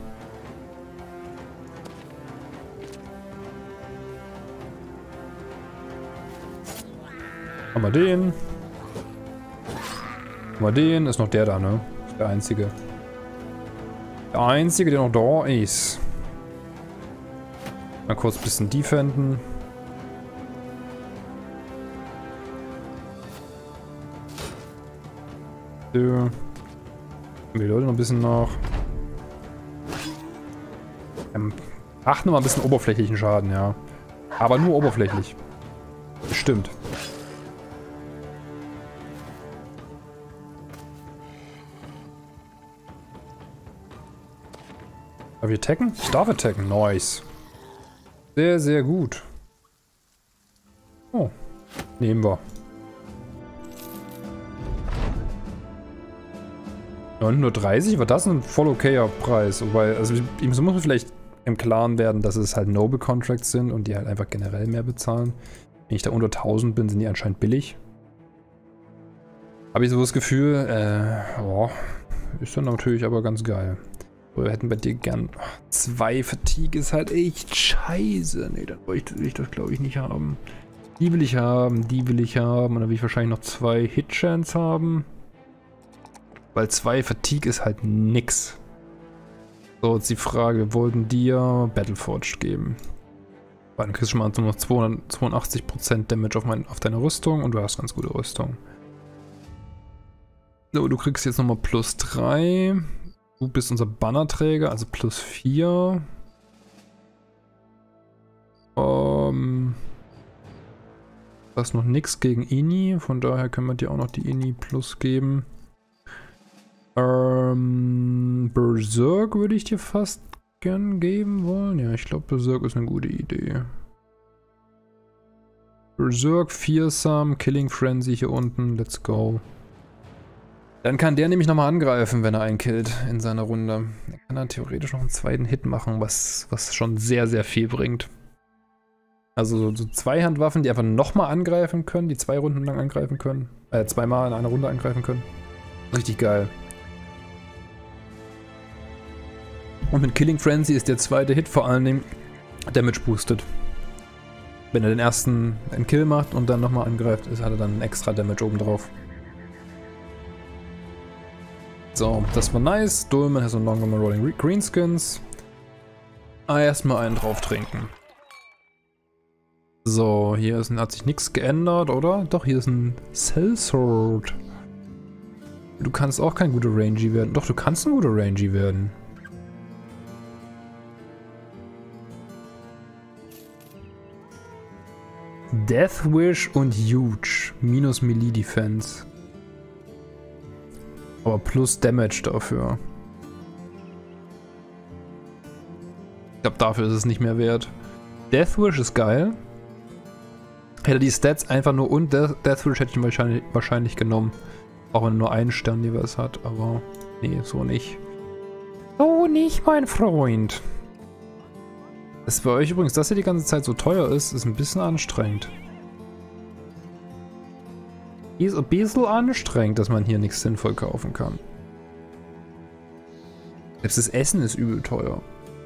Haben wir den. Haben wir den. Ist noch der da, ne? Ist der einzige. Der einzige, der noch da ist. Mal kurz ein bisschen defenden. So. Die Leute noch ein bisschen nach. Ach, nur mal ein bisschen oberflächlichen Schaden, ja. Aber nur oberflächlich. Bestimmt. Darf ich attacken? Ich darf attacken. Nice. Sehr, sehr gut. Oh. Nehmen wir. 930? War das ein voll okayer Preis? Wobei, also ihm muss man vielleicht im Klaren werden, dass es halt Noble Contracts sind und die halt einfach generell mehr bezahlen. Wenn ich da unter 1000 bin, sind die anscheinend billig. Habe ich so das Gefühl, oh, ist dann natürlich aber ganz geil. Wir hätten bei dir gern... 2 Fatigue ist halt echt scheiße. Ne, dann wollte ich das glaube ich nicht haben. Die will ich haben, die will ich haben. Und dann will ich wahrscheinlich noch 2 Hit-Chance haben. Weil 2 Fatigue ist halt nix. So, jetzt die Frage, wir wollten dir Battleforged geben. Weil dann kriegst du schon mal noch 82% Damage auf deine Rüstung und du hast ganz gute Rüstung. So, du kriegst jetzt nochmal +3. Du bist unser Bannerträger, also +4. Du hast noch nichts gegen Ini, von daher können wir dir auch noch die Ini Plus geben. Berserk würde ich dir fast gern geben wollen. Ja, ich glaube Berserk ist eine gute Idee. Berserk, Fearsome, Killing Frenzy hier unten, let's go. Dann kann der nämlich nochmal angreifen, wenn er einen killt in seiner Runde. Er kann dann theoretisch noch einen zweiten Hit machen, was schon sehr, sehr viel bringt. Also so Zweihandwaffen, die einfach nochmal angreifen können, die 2 Runden lang angreifen können. Zweimal in einer Runde angreifen können. Richtig geil. Und mit Killing Frenzy ist der zweite Hit vor allen Dingen Damage boosted. Wenn er den ersten einen Kill macht und dann nochmal angreift, hat er dann einen extra Damage obendrauf. So, das war nice. Dolmen has no longer more rolling greenskins. Erstmal einen drauf trinken. So, hier hat sich nichts geändert, oder? Doch, hier ist ein Sellsword. Du kannst auch kein guter Rangy werden. Doch, du kannst ein guter Rangy werden. Deathwish und Huge. Minus Melee Defense. Aber plus Damage dafür. Ich glaube, dafür ist es nicht mehr wert. Deathwish ist geil. Hätte die Stats einfach nur und Deathwish hätte ich wahrscheinlich genommen. Auch wenn er nur einen Stern jeweils hat, aber nee, so nicht. So nicht, mein Freund. Das für euch übrigens, dass ihr die ganze Zeit so teuer ist ein bisschen anstrengend. Ist ein bisschen anstrengend, dass man hier nichts sinnvoll kaufen kann. Selbst das Essen ist übel teuer.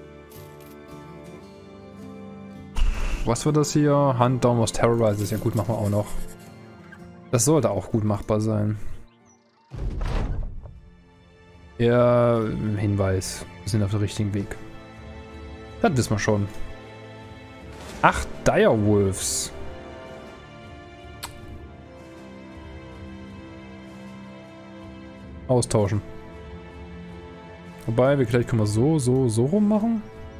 Was war das hier? Hunt Down was Terrorizes. Ja gut, machen wir auch noch. Das sollte auch gut machbar sein. Ja, Hinweis. Wir sind auf dem richtigen Weg. Das wissen wir schon. 8 Direwolves. Austauschen. Wobei, vielleicht können wir so rum machen.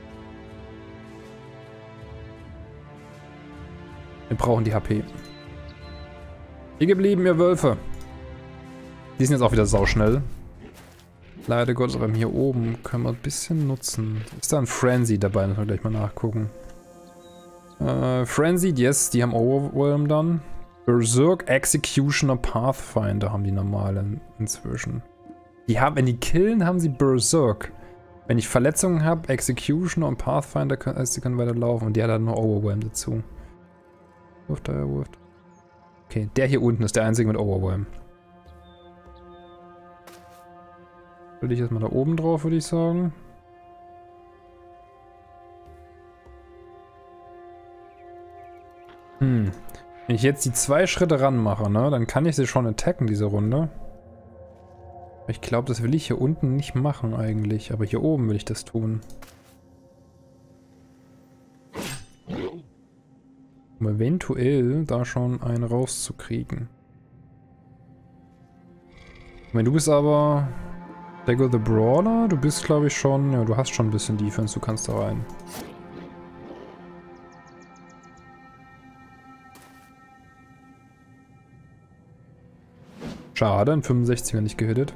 Wir brauchen die HP. Hier geblieben, ihr Wölfe. Die sind jetzt auch wieder sauschnell. Leider Gottes, aber hier oben können wir ein bisschen nutzen. Ist da ein Frenzy dabei? Müssen wir gleich mal nachgucken. Frenzy, yes, die haben Overwhelm dann. Berserk, Executioner, Pathfinder haben die normalen inzwischen. Die haben, wenn die killen, haben sie Berserk. Wenn ich Verletzungen habe, Executioner und Pathfinder, die können weiterlaufen. Und die hat dann noch Overwhelm dazu. Wurf. Okay, der hier unten ist der einzige mit Overwhelm. Würde ich jetzt mal da oben drauf, würde ich sagen. Wenn ich jetzt die 2 Schritte ran mache, ne, dann kann ich sie schon attacken, diese Runde. Ich glaube, das will ich hier unten nicht machen eigentlich, aber hier oben will ich das tun. Um eventuell da schon einen rauszukriegen. Wenn du bist aber Dagger the Brawler, du bist glaube ich schon, ja, du hast schon ein bisschen Defense, du kannst da rein. Schade, ein 65er nicht gehittet.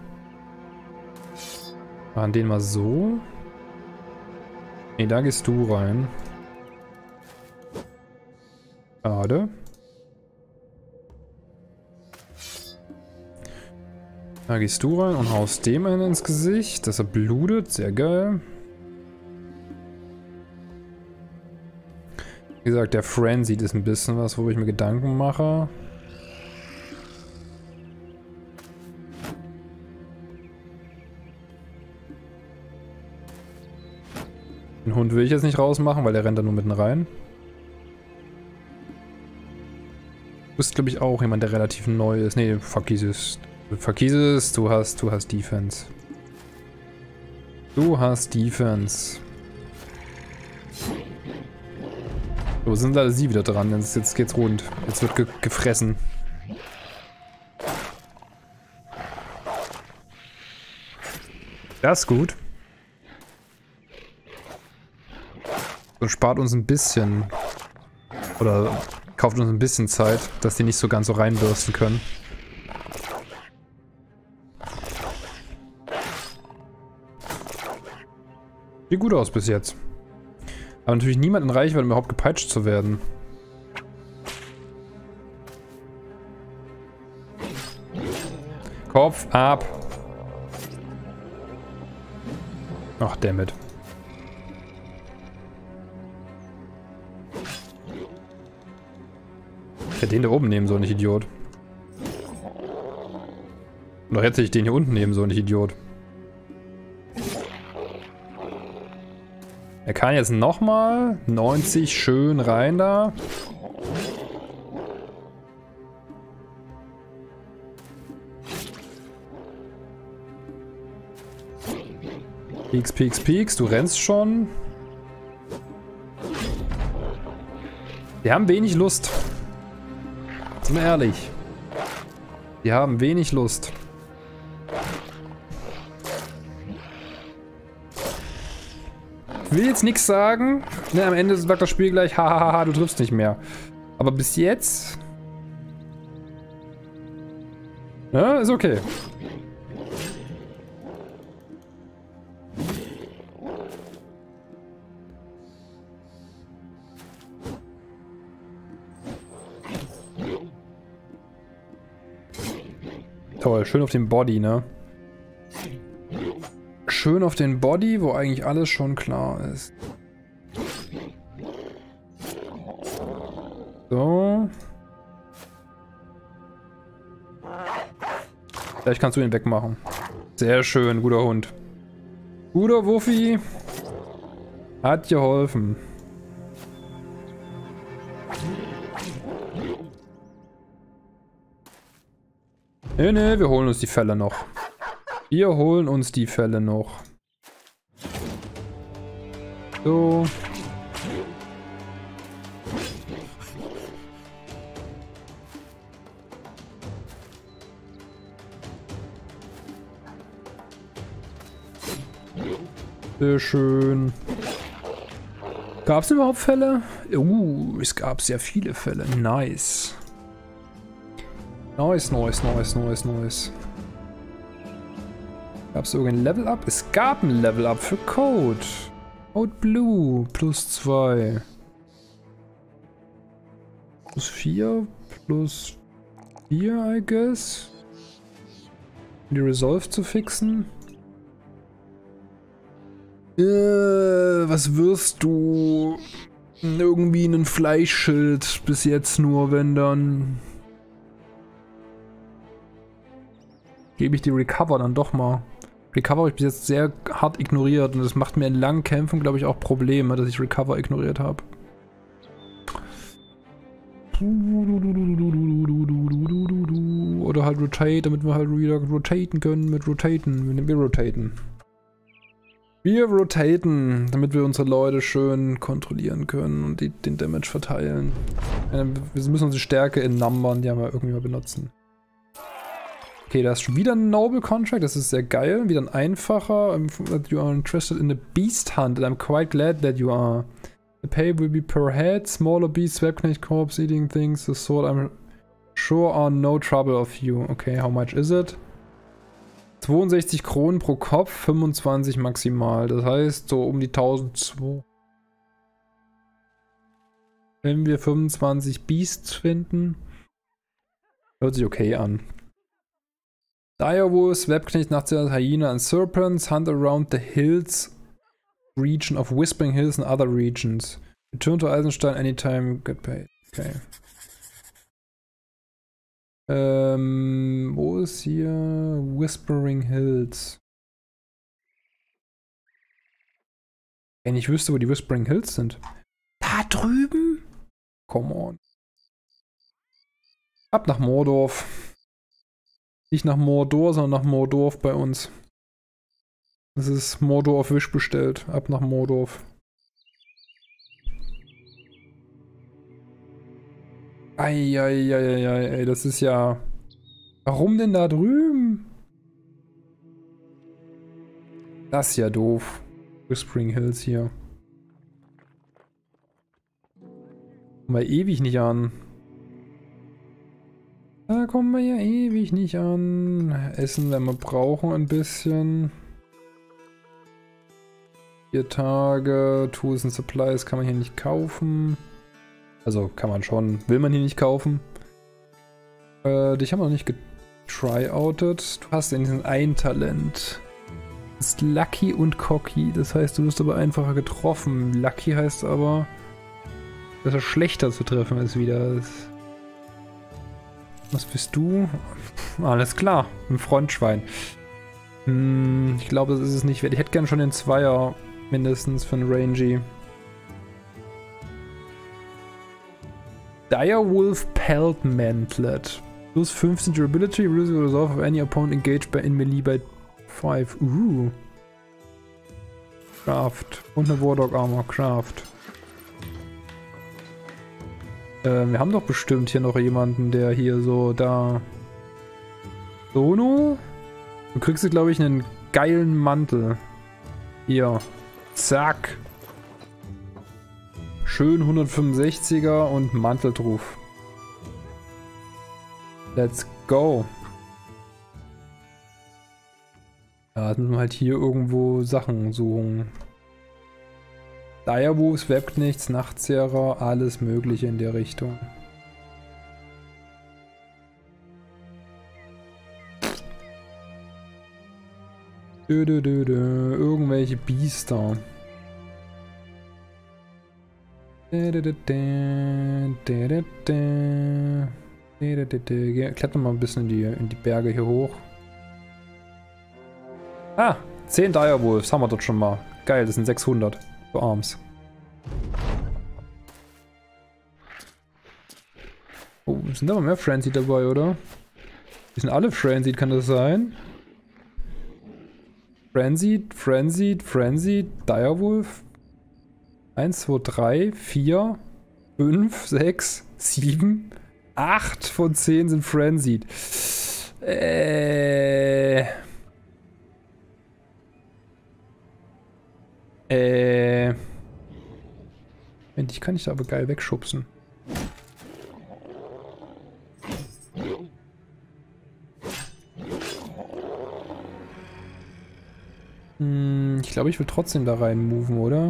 Machen den mal so. Ne, da gehst du rein. Schade. Da gehst du rein und haust dem einen ins Gesicht, dass er blutet. Sehr geil. Wie gesagt, der Frenzy ist ein bisschen was, wo ich mir Gedanken mache. Den Hund will ich jetzt nicht rausmachen, weil der rennt da nur mitten rein. Du bist, glaube ich, auch jemand, der relativ neu ist. Nee, Verkieses, du hast Defense. Du hast Defense. So, sind leider sie wieder dran. Jetzt geht's rund. Jetzt wird gefressen. Das ist gut. Und spart uns ein bisschen. Oder kauft uns ein bisschen Zeit, dass die nicht so ganz so reinbürsten können. Sieht gut aus bis jetzt. Aber natürlich niemand in Reichweite, um überhaupt gepeitscht zu werden. Kopf ab. Ach, dammit. Ich hätte den da oben nehmen sollen, nicht Idiot. Oder hätte ich den hier unten nehmen sollen, nicht Idiot. Er kann jetzt nochmal 90 schön rein da. Pieks, du rennst schon. Wir haben wenig Lust. Sind wir ehrlich. Wir haben wenig Lust. Ich will jetzt nichts sagen. Ne, am Ende sagt das Spiel gleich, hahaha, du triffst nicht mehr. Aber bis jetzt... Ja, ist okay. Toll, schön auf den Body, ne? Schön auf den Body, wo eigentlich alles schon klar ist. So. Vielleicht kannst du ihn wegmachen. Sehr schön, guter Hund. Guter Wuffi. Hat geholfen. Nee, wir holen uns die Fälle noch. Wir holen uns die Fälle noch. So. Sehr schön. Gab es überhaupt Fälle? Es gab sehr viele Fälle. Nice. Nice. Gab es irgendein Level-Up? Es gab ein Level-Up für Code. Code Blue. +2. +4. +4, I guess. Um die Resolve zu fixen. Was wirst du? Irgendwie ein Fleischschild bis jetzt nur, wenn dann. Gebe ich die Recover dann doch mal. Recover habe ich bis jetzt sehr hart ignoriert und das macht mir in langen Kämpfen, glaube ich, auch Probleme, dass ich Recover ignoriert habe. Oder halt Rotate, damit wir halt wieder rotaten können mit Rotaten. Wir rotaten. Wir rotaten, damit wir unsere Leute schön kontrollieren können und den Damage verteilen. Wir müssen unsere Stärke in Numbern, die haben wir irgendwie mal benutzen. Okay, da ist schon wieder ein Noble Contract, das ist sehr geil. Wieder ein einfacher. You are interested in a beast hunt and I'm quite glad that you are. The pay will be per head, smaller beasts, Webknecht corpse, eating things, the sort I'm sure are no trouble of you. Okay, how much is it? 62 Kronen pro Kopf, 25 maximal. Das heißt so um die 1200. Wenn wir 25 Beasts finden, hört sich okay an. Direwolves, Webknecht, Nachtseher, Hyena and Serpents hunt around the hills region of Whispering Hills and other regions. Return to Eisenstein anytime, get paid. Okay. Wo ist hier Whispering Hills? Wenn ich wüsste, wo die Whispering Hills sind. Da drüben? Come on. Ab nach Mordorf. Nicht nach Mordor, sondern nach Mordorf bei uns. Das ist Mordor auf Wish bestellt. Ab nach Mordorf. Eieieiei, das ist ja... Warum denn da drüben? Das ist ja doof. Whispering Hills hier. Kommen wir ewig nicht an. Da kommen wir ja ewig nicht an. Essen werden wir brauchen ein bisschen. 4 Tage. Tools and Supplies kann man hier nicht kaufen. Also kann man schon. Will man hier nicht kaufen. Dich haben wir noch nicht getryoutert. Du hast in ein Talent. Das ist Lucky und Cocky. Das heißt, du wirst aber einfacher getroffen. Lucky heißt aber, dass er schlechter zu treffen ist wieder. Was bist du? Alles klar. Ein Frontschwein. Ich glaube, das ist es nicht wert. Ich hätte gern schon den Zweier mindestens für einen Rangy. Direwolf Pelt Mantlet. Plus 15 Durability, reduce the resolve of any opponent engaged in melee by 5. Craft. Und eine Wardog Armor. Craft. Wir haben doch bestimmt hier noch jemanden, der hier so da... Sono? Du kriegst du, glaube ich, einen geilen Mantel. Hier. Zack. Schön 165er und Manteltruf. Let's go. Ja, jetzt müssen wir halt hier irgendwo Sachen suchen. Direwolves, Webknechts, Nachtzehrer, alles mögliche in der Richtung. Irgendwelche Biester. Klettern mal ein bisschen in die Berge hier hoch. Ah, 10 Direwolves haben wir dort schon mal. Geil, das sind 600 für Arms. Oh, sind aber mehr Frenzy dabei, oder? Die sind alle Frenzy, kann das sein? Frenzied, Frenzied, Frenzied, Direwolf. 1, 2, 3, 4, 5, 6, 7, 8 von 10 sind Frenzied. Die kann ich da aber geil wegschubsen. Ich glaube, ich will trotzdem da rein moven, oder?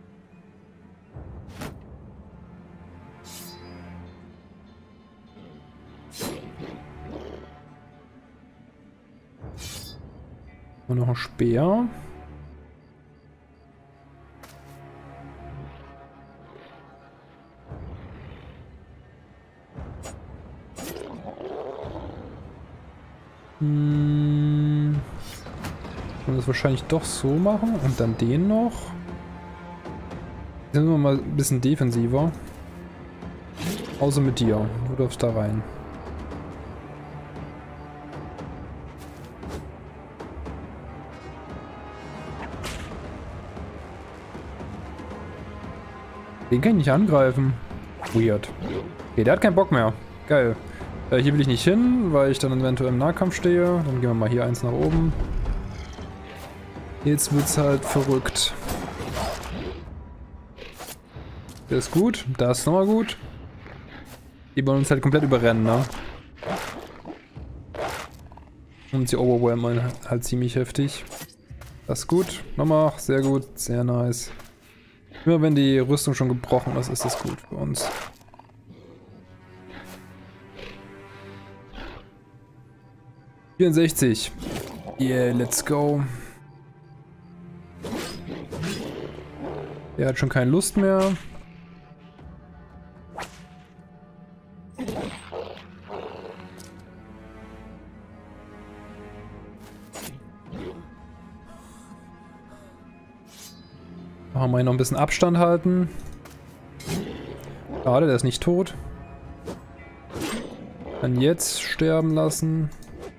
Und noch ein Speer. Und das wahrscheinlich doch so machen und dann den noch. Sind wir mal ein bisschen defensiver. Außer mit dir. Du darfst da rein. Den kann ich nicht angreifen. Weird. Okay, der hat keinen Bock mehr. Geil. Hier will ich nicht hin, weil ich dann eventuell im Nahkampf stehe. Dann gehen wir mal hier eins nach oben. Jetzt wird's halt verrückt. Der ist gut. Da ist nochmal gut. Die wollen uns halt komplett überrennen, ne? Und sie overwhelmen halt ziemlich heftig. Das ist gut. Nochmal. Sehr gut. Sehr nice. Immer wenn die Rüstung schon gebrochen ist, ist das gut für uns. ...64. Yeah, let's go. Der hat schon keine Lust mehr. Machen wir hier noch ein bisschen Abstand halten. Schade, der ist nicht tot. Dann jetzt sterben lassen.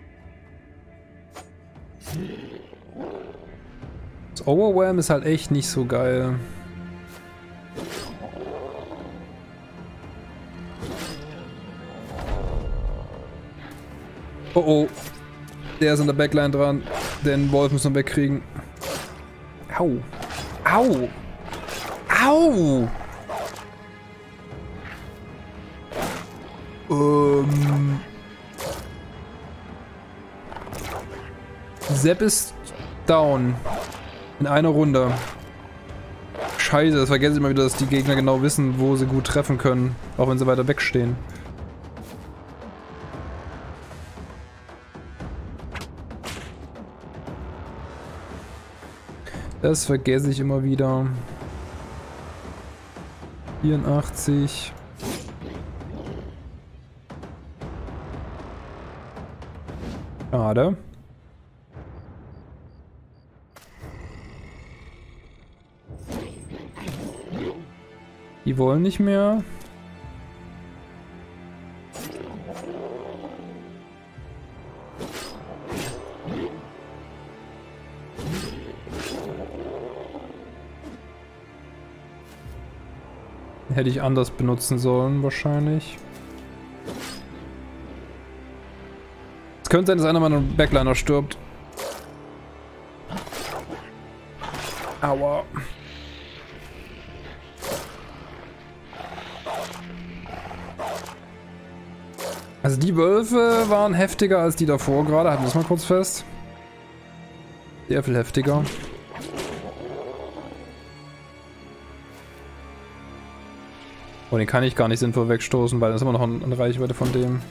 Das Overwhelm ist halt echt nicht so geil. Oh oh. Der ist an der Backline dran. Den Wolf müssen wir wegkriegen. Au. Au! Au! Sepp ist down. In einer Runde. Scheiße, das vergesse ich immer wieder, dass die Gegner genau wissen, wo sie gut treffen können. Auch wenn sie weiter wegstehen. Das vergesse ich immer wieder. 84. Schade. Die wollen nicht mehr. Hätte ich anders benutzen sollen, wahrscheinlich. Es könnte sein, dass einer meiner Backliner stirbt. Aua. Also die Wölfe waren heftiger als die davor gerade. Halten wir das mal kurz fest. Sehr viel heftiger. Oh, den kann ich gar nicht sinnvoll wegstoßen, weil das ist immer noch eine Reichweite von dem.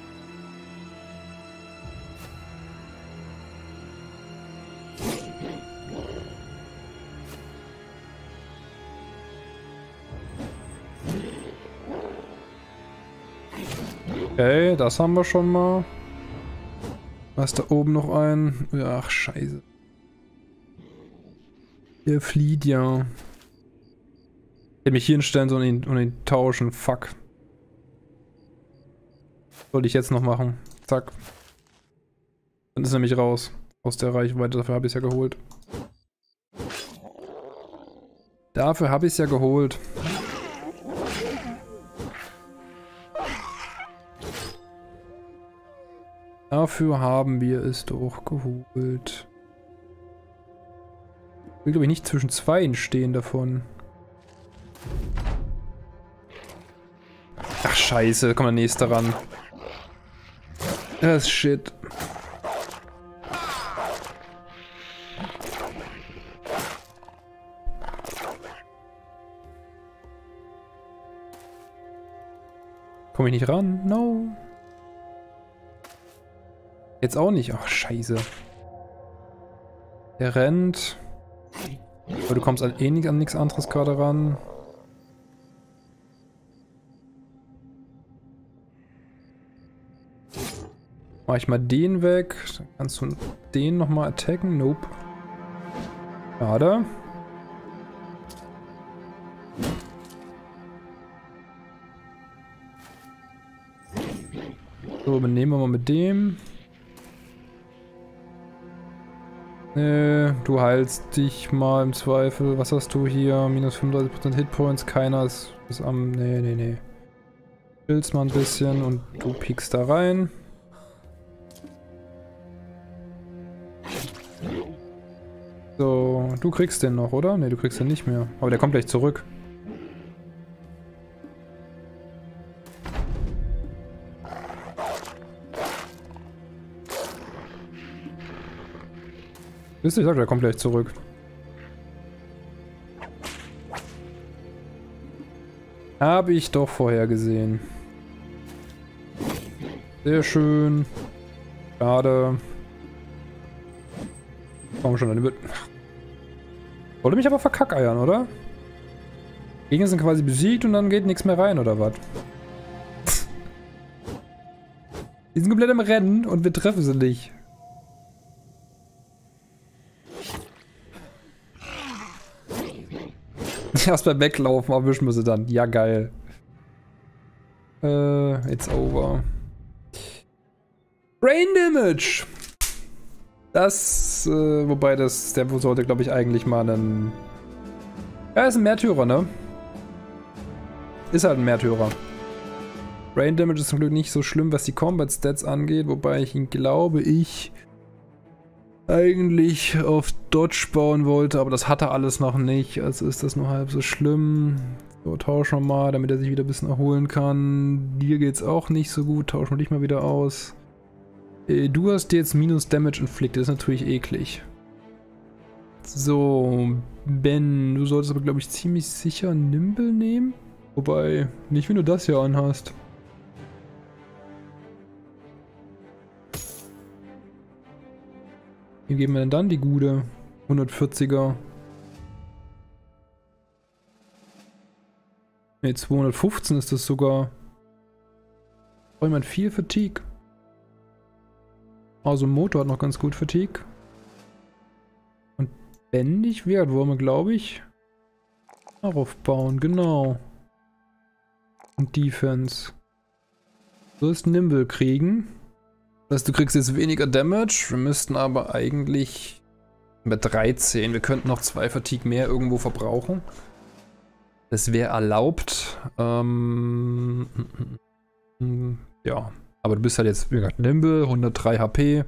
Okay, das haben wir schon mal. Was ist da oben noch ein? Ach, scheiße. Der flieht ja. Ich hätte mich hier hinstellen sollen und ihn tauschen. Fuck. Sollte ich jetzt noch machen. Zack. Dann ist er nämlich raus. Aus der Reichweite, dafür habe ich es ja geholt. Dafür habe ich es ja geholt. Dafür haben wir es doch geholt. Ich will, glaube ich, nicht zwischen zwei stehen davon. Ach, scheiße, da kommt der nächste ran. Das ist shit. Komme ich nicht ran? No. Jetzt auch nicht. Ach, scheiße. Der rennt. Aber du kommst an nichts anderes gerade ran. Mach ich mal den weg. Dann kannst du den nochmal attacken. Nope. Schade. So, nehmen wir mal mit dem. Du heilst dich mal im Zweifel. Was hast du hier? Minus 35% Hitpoints. Keiner ist am... Nee. Chillst mal ein bisschen und du piekst da rein. So, du kriegst den noch, oder? Ne, du kriegst den nicht mehr. Aber der kommt gleich zurück. Wisst ihr, ich sag, der kommt gleich zurück. Habe ich doch vorher gesehen. Sehr schön. Schade. Komm schon, dann wird... Wollte mich aber verkackeiern, oder? Gegner sind quasi besiegt und dann geht nichts mehr rein, oder was? Die sind komplett im Rennen und wir treffen sie nicht. Erst beim Weglaufen erwischen wir sie dann. Ja, geil. It's over. Brain Damage! Das, wobei der sollte, glaube ich, eigentlich mal einen... Ja, ist ein Märtyrer, ne? Ist halt ein Märtyrer. Brain Damage ist zum Glück nicht so schlimm, was die Combat Stats angeht, wobei ich ihn, glaube ich, eigentlich auf Dodge bauen wollte, aber das hat er alles noch nicht, also ist das nur halb so schlimm. So, tauschen wir mal, damit er sich wieder ein bisschen erholen kann. Dir geht's auch nicht so gut, tauschen wir dich mal wieder aus. Du hast jetzt minus Damage inflicted, das ist natürlich eklig. So, Ben, du solltest aber, glaube ich, ziemlich sicher Nimble nehmen. Wobei, nicht wenn du das hier anhast. Wie geben wir denn dann die gute 140er? Ne, 215 ist das sogar. Braucht jemand viel Fatigue? Also Motor hat noch ganz gut Fatigue. Und bändig Wert wollen wir, glaube ich, darauf bauen, genau. Und Defense. Du wirst Nimble kriegen. Das heißt, du kriegst jetzt weniger Damage. Wir müssten aber eigentlich mit 13. Wir könnten noch 2 Fatigue mehr irgendwo verbrauchen. Das wäre erlaubt. Ja. Aber du bist halt jetzt, wie gesagt, Nimble, 103 HP.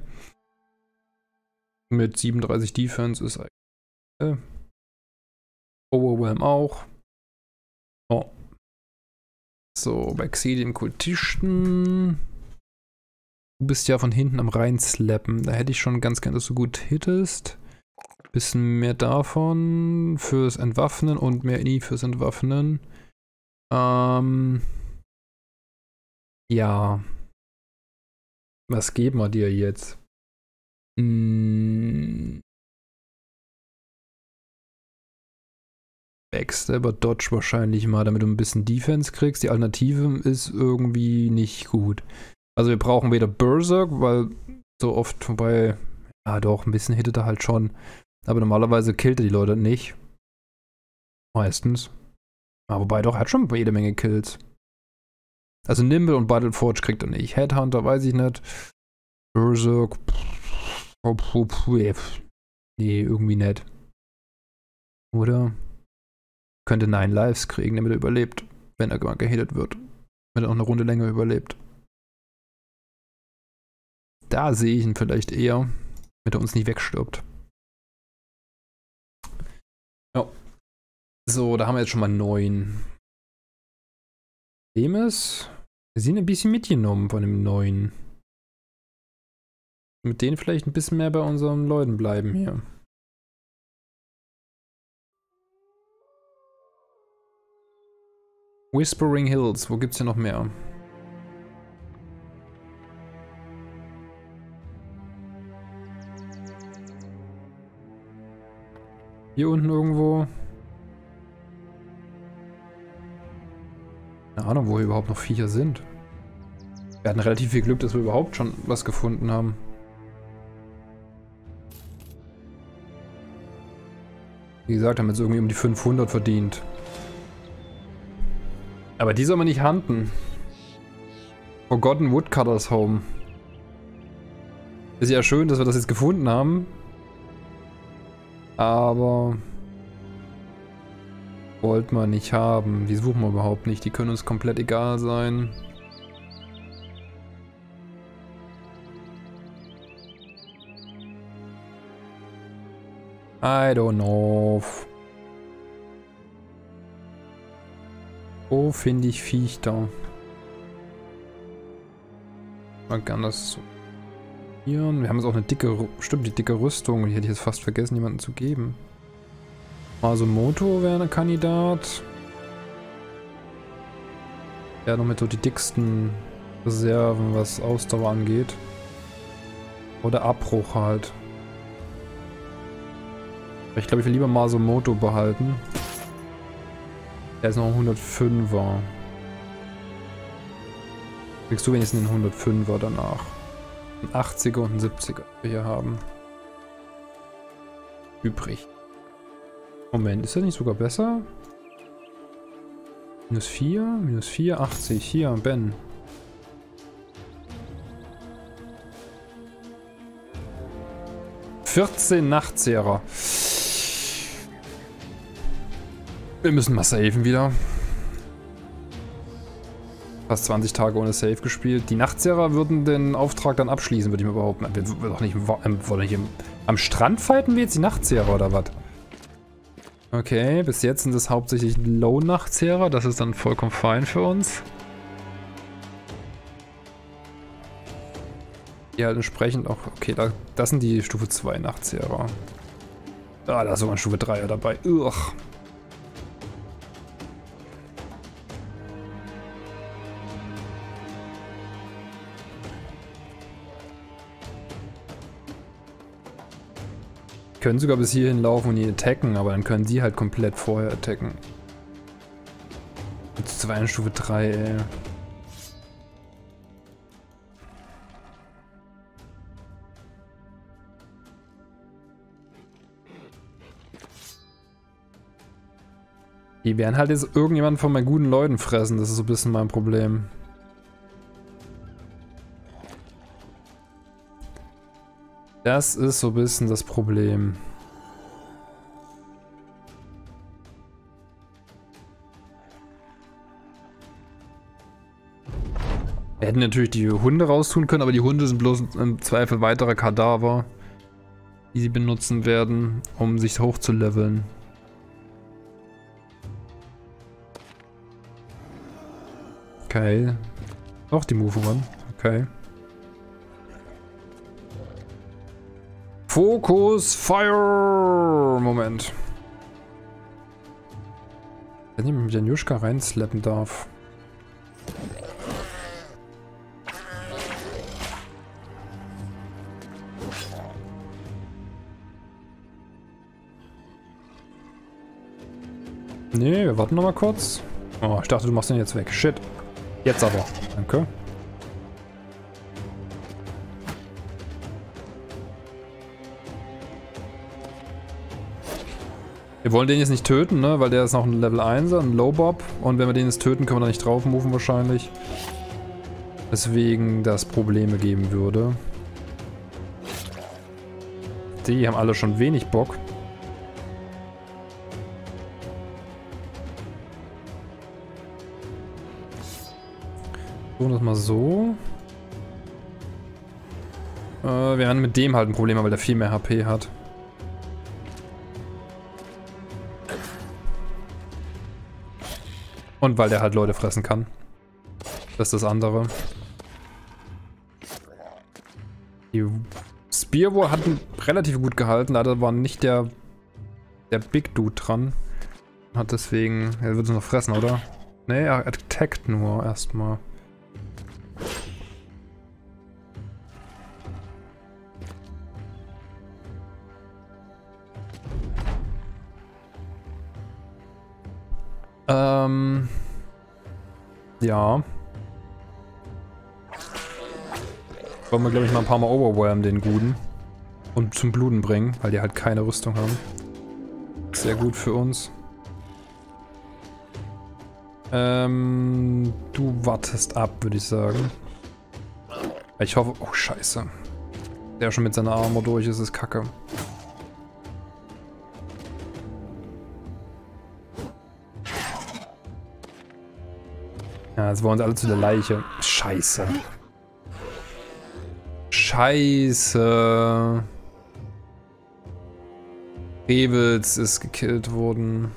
Mit 37 Defense ist eigentlich. Overwhelm auch. Oh. So, Baxi den Kultisten. Du bist ja von hinten am reinslappen. Da hätte ich schon ganz gerne, dass du gut hittest. Bisschen mehr davon fürs Entwaffnen und mehr INI fürs Entwaffnen. Ja. Was geben wir dir jetzt? Backstabber Dodge wahrscheinlich mal, damit du ein bisschen Defense kriegst. Die Alternative ist irgendwie nicht gut. Also wir brauchen weder Berserk, weil so oft vorbei, ja doch, ein bisschen hittet er halt schon. Aber normalerweise killt er die Leute nicht. Meistens. Ja, wobei doch, er hat schon jede Menge Kills. Also Nimble und Battleforge kriegt er nicht. Headhunter weiß ich nicht. Berserk, Nee, irgendwie nicht. Oder? Könnte 9 Lives kriegen, damit er überlebt. Wenn er mal gehittet wird. Wenn er auch eine Runde länger überlebt. Da sehe ich ihn vielleicht eher, damit er uns nicht wegstirbt. Ja. So, da haben wir jetzt schon mal 9. Dem ist, wir sind ein bisschen mitgenommen von dem 9. Mit denen vielleicht ein bisschen mehr bei unseren Leuten bleiben hier. Whispering Hills, wo gibt's hier noch mehr? Hier unten irgendwo. Keine Ahnung, wo hier überhaupt noch Viecher sind. Wir hatten relativ viel Glück, dass wir überhaupt schon was gefunden haben. Wie gesagt, haben jetzt irgendwie um die 500 verdient. Aber die soll man nicht hunten. Forgotten Woodcutter's Home. Ist ja schön, dass wir das jetzt gefunden haben. Aber wollten wir nicht haben. Die suchen wir überhaupt nicht. Die können uns komplett egal sein. I don't know. Wo finde ich Viech da? Man kann das so. Wir haben jetzt auch eine dicke, stimmt, die dicke Rüstung. Die hätte ich jetzt fast vergessen, jemanden zu geben. Masumoto wäre ein Kandidat. Der hat noch mit so die dicksten Reserven, was Ausdauer angeht. Oder Abbruch halt. Ich glaube, ich will lieber Masumoto behalten. Der ist noch ein 105er. Kriegst du wenigstens einen 105er danach. Ein 80er und ein 70er wir hier haben. Übrig. Moment, ist das nicht sogar besser? -4, 80. Hier, Ben. ...14 Nachtzehrer. Wir müssen mal saven wieder. Fast 20 Tage ohne Save gespielt. Die Nachtzehrer würden den Auftrag dann abschließen, würde ich mal behaupten. Wir doch nicht, am Strand fighten wir jetzt die Nachtzehrer oder was? Okay, bis jetzt sind es hauptsächlich Low-Nachtzehrer. Das ist dann vollkommen fein für uns. Die halt entsprechend auch... Okay, das sind die Stufe 2 Nachtzehrer. Ah, da ist sogar ein Stufe 3er dabei. Ugh. Können sogar bis hierhin laufen und die attacken, aber dann können sie halt komplett vorher attacken. Jetzt 2 in Stufe 3, ey. Die werden halt jetzt irgendjemanden von meinen guten Leuten fressen, das ist so ein bisschen mein Problem. Das ist so ein bisschen das Problem. Wir hätten natürlich die Hunde raustun können, aber die Hunde sind bloß im Zweifel weitere Kadaver, die sie benutzen werden, um sich hochzuleveln. Okay. Doch, die Move One. Okay. Fokus, Fire! Moment. Ich weiß nicht, ob ich mit Janjuschka reinslappen darf. Nee, wir warten noch mal kurz. Oh, ich dachte, du machst den jetzt weg. Shit. Jetzt aber. Danke. Wir wollen den jetzt nicht töten, ne? Weil der ist noch ein Level 1er, ein Low-Bob. Und wenn wir den jetzt töten, können wir da nicht drauf moven wahrscheinlich. Deswegen das Probleme geben würde. Die haben alle schon wenig Bock. So, das mal so. Wir haben mit dem halt ein Problem, weil der viel mehr HP hat. Und weil der halt Leute fressen kann. Das ist das andere. Die Spear hat relativ gut gehalten, leider war nicht der Big Dude dran. Hat deswegen... Er wird es noch fressen, oder? Ne, er attackt nur erstmal. Ja. Wollen wir, glaube ich, mal ein paar Mal overwhelmen, den Guten. Und zum Bluten bringen, weil die halt keine Rüstung haben. Sehr gut für uns. Du wartest ab, würde ich sagen. Ich hoffe... Oh, scheiße. Der schon mit seiner Armor durch ist kacke. Ja, jetzt wollen uns alle zu der Leiche. Scheiße. Scheiße. Revels ist gekillt worden.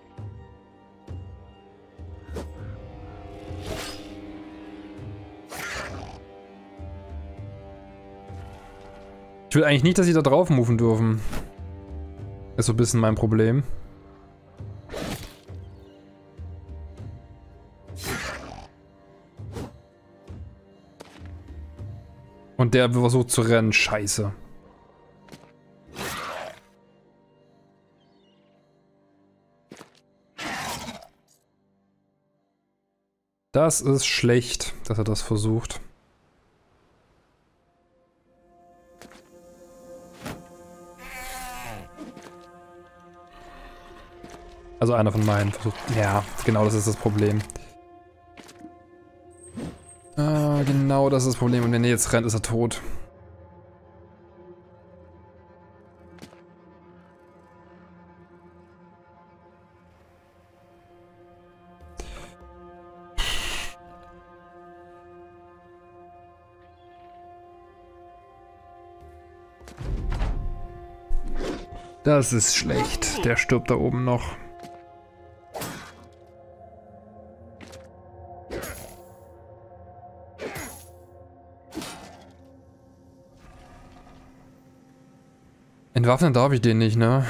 Ich will eigentlich nicht, dass sie da drauf moven dürfen. Ist so ein bisschen mein Problem. Und der versucht zu rennen. Scheiße. Das ist schlecht, dass er das versucht. Also einer von meinen versucht. Ja, genau das ist das Problem. Genau das ist das Problem. Und wenn er jetzt rennt, ist er tot. Das ist schlecht. Der stirbt da oben noch. Entwaffnen darf ich den nicht, ne?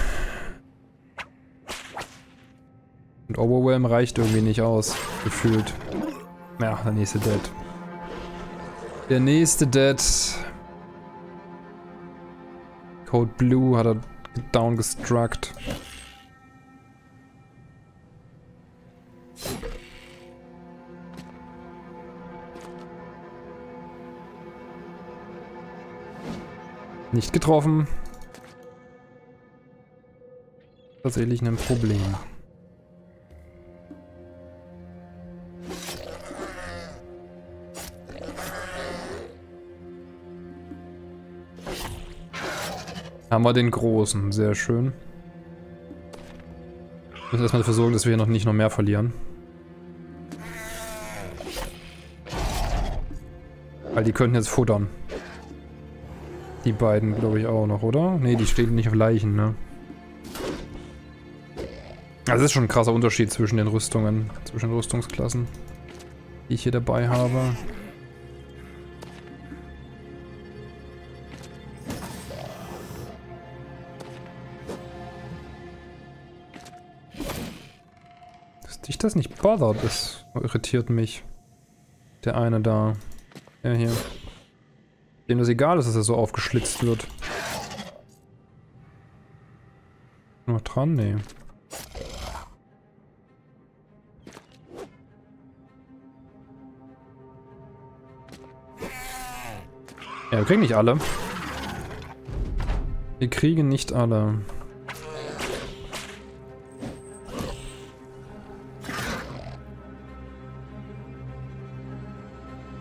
Und Overwhelm reicht irgendwie nicht aus. Gefühlt. Ja, der nächste Dead. Der nächste Dead. Code Blue hat er downgestruckt. Nicht getroffen. Tatsächlich ein Problem. Haben wir den Großen, sehr schön. Müssen erstmal dafür sorgen, dass wir hier nicht noch mehr verlieren. Weil die könnten jetzt futtern. Die beiden, glaube ich, auch noch, oder? Ne, die stehen nicht auf Leichen, ne? Also das ist schon ein krasser Unterschied zwischen den Rüstungen, zwischen den Rüstungsklassen, die ich hier dabei habe. Dass dich das nicht bothert, das irritiert mich. Der eine da. Ja, hier. Dem das egal ist, dass er so aufgeschlitzt wird. Noch dran? Nee. Ja, wir kriegen nicht alle. Wir kriegen nicht alle.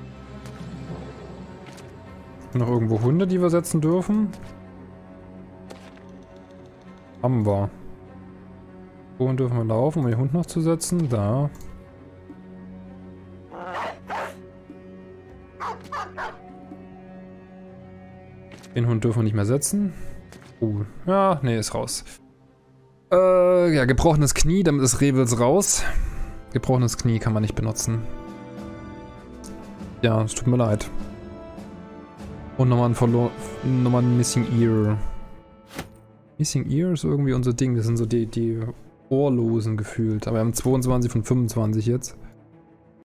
Noch irgendwo Hunde, die wir setzen dürfen? Haben wir. Wohin dürfen wir laufen, um den Hund noch zu setzen? Da. Den Hund dürfen wir nicht mehr setzen. Ja, nee, ist raus. Ja, gebrochenes Knie, damit ist Revels raus. Gebrochenes Knie kann man nicht benutzen. Ja, es tut mir leid. Und nochmal ein Missing Ear. Missing Ear ist irgendwie unser Ding. Das sind so die Ohrlosen gefühlt. Aber wir haben 22 von 25 jetzt.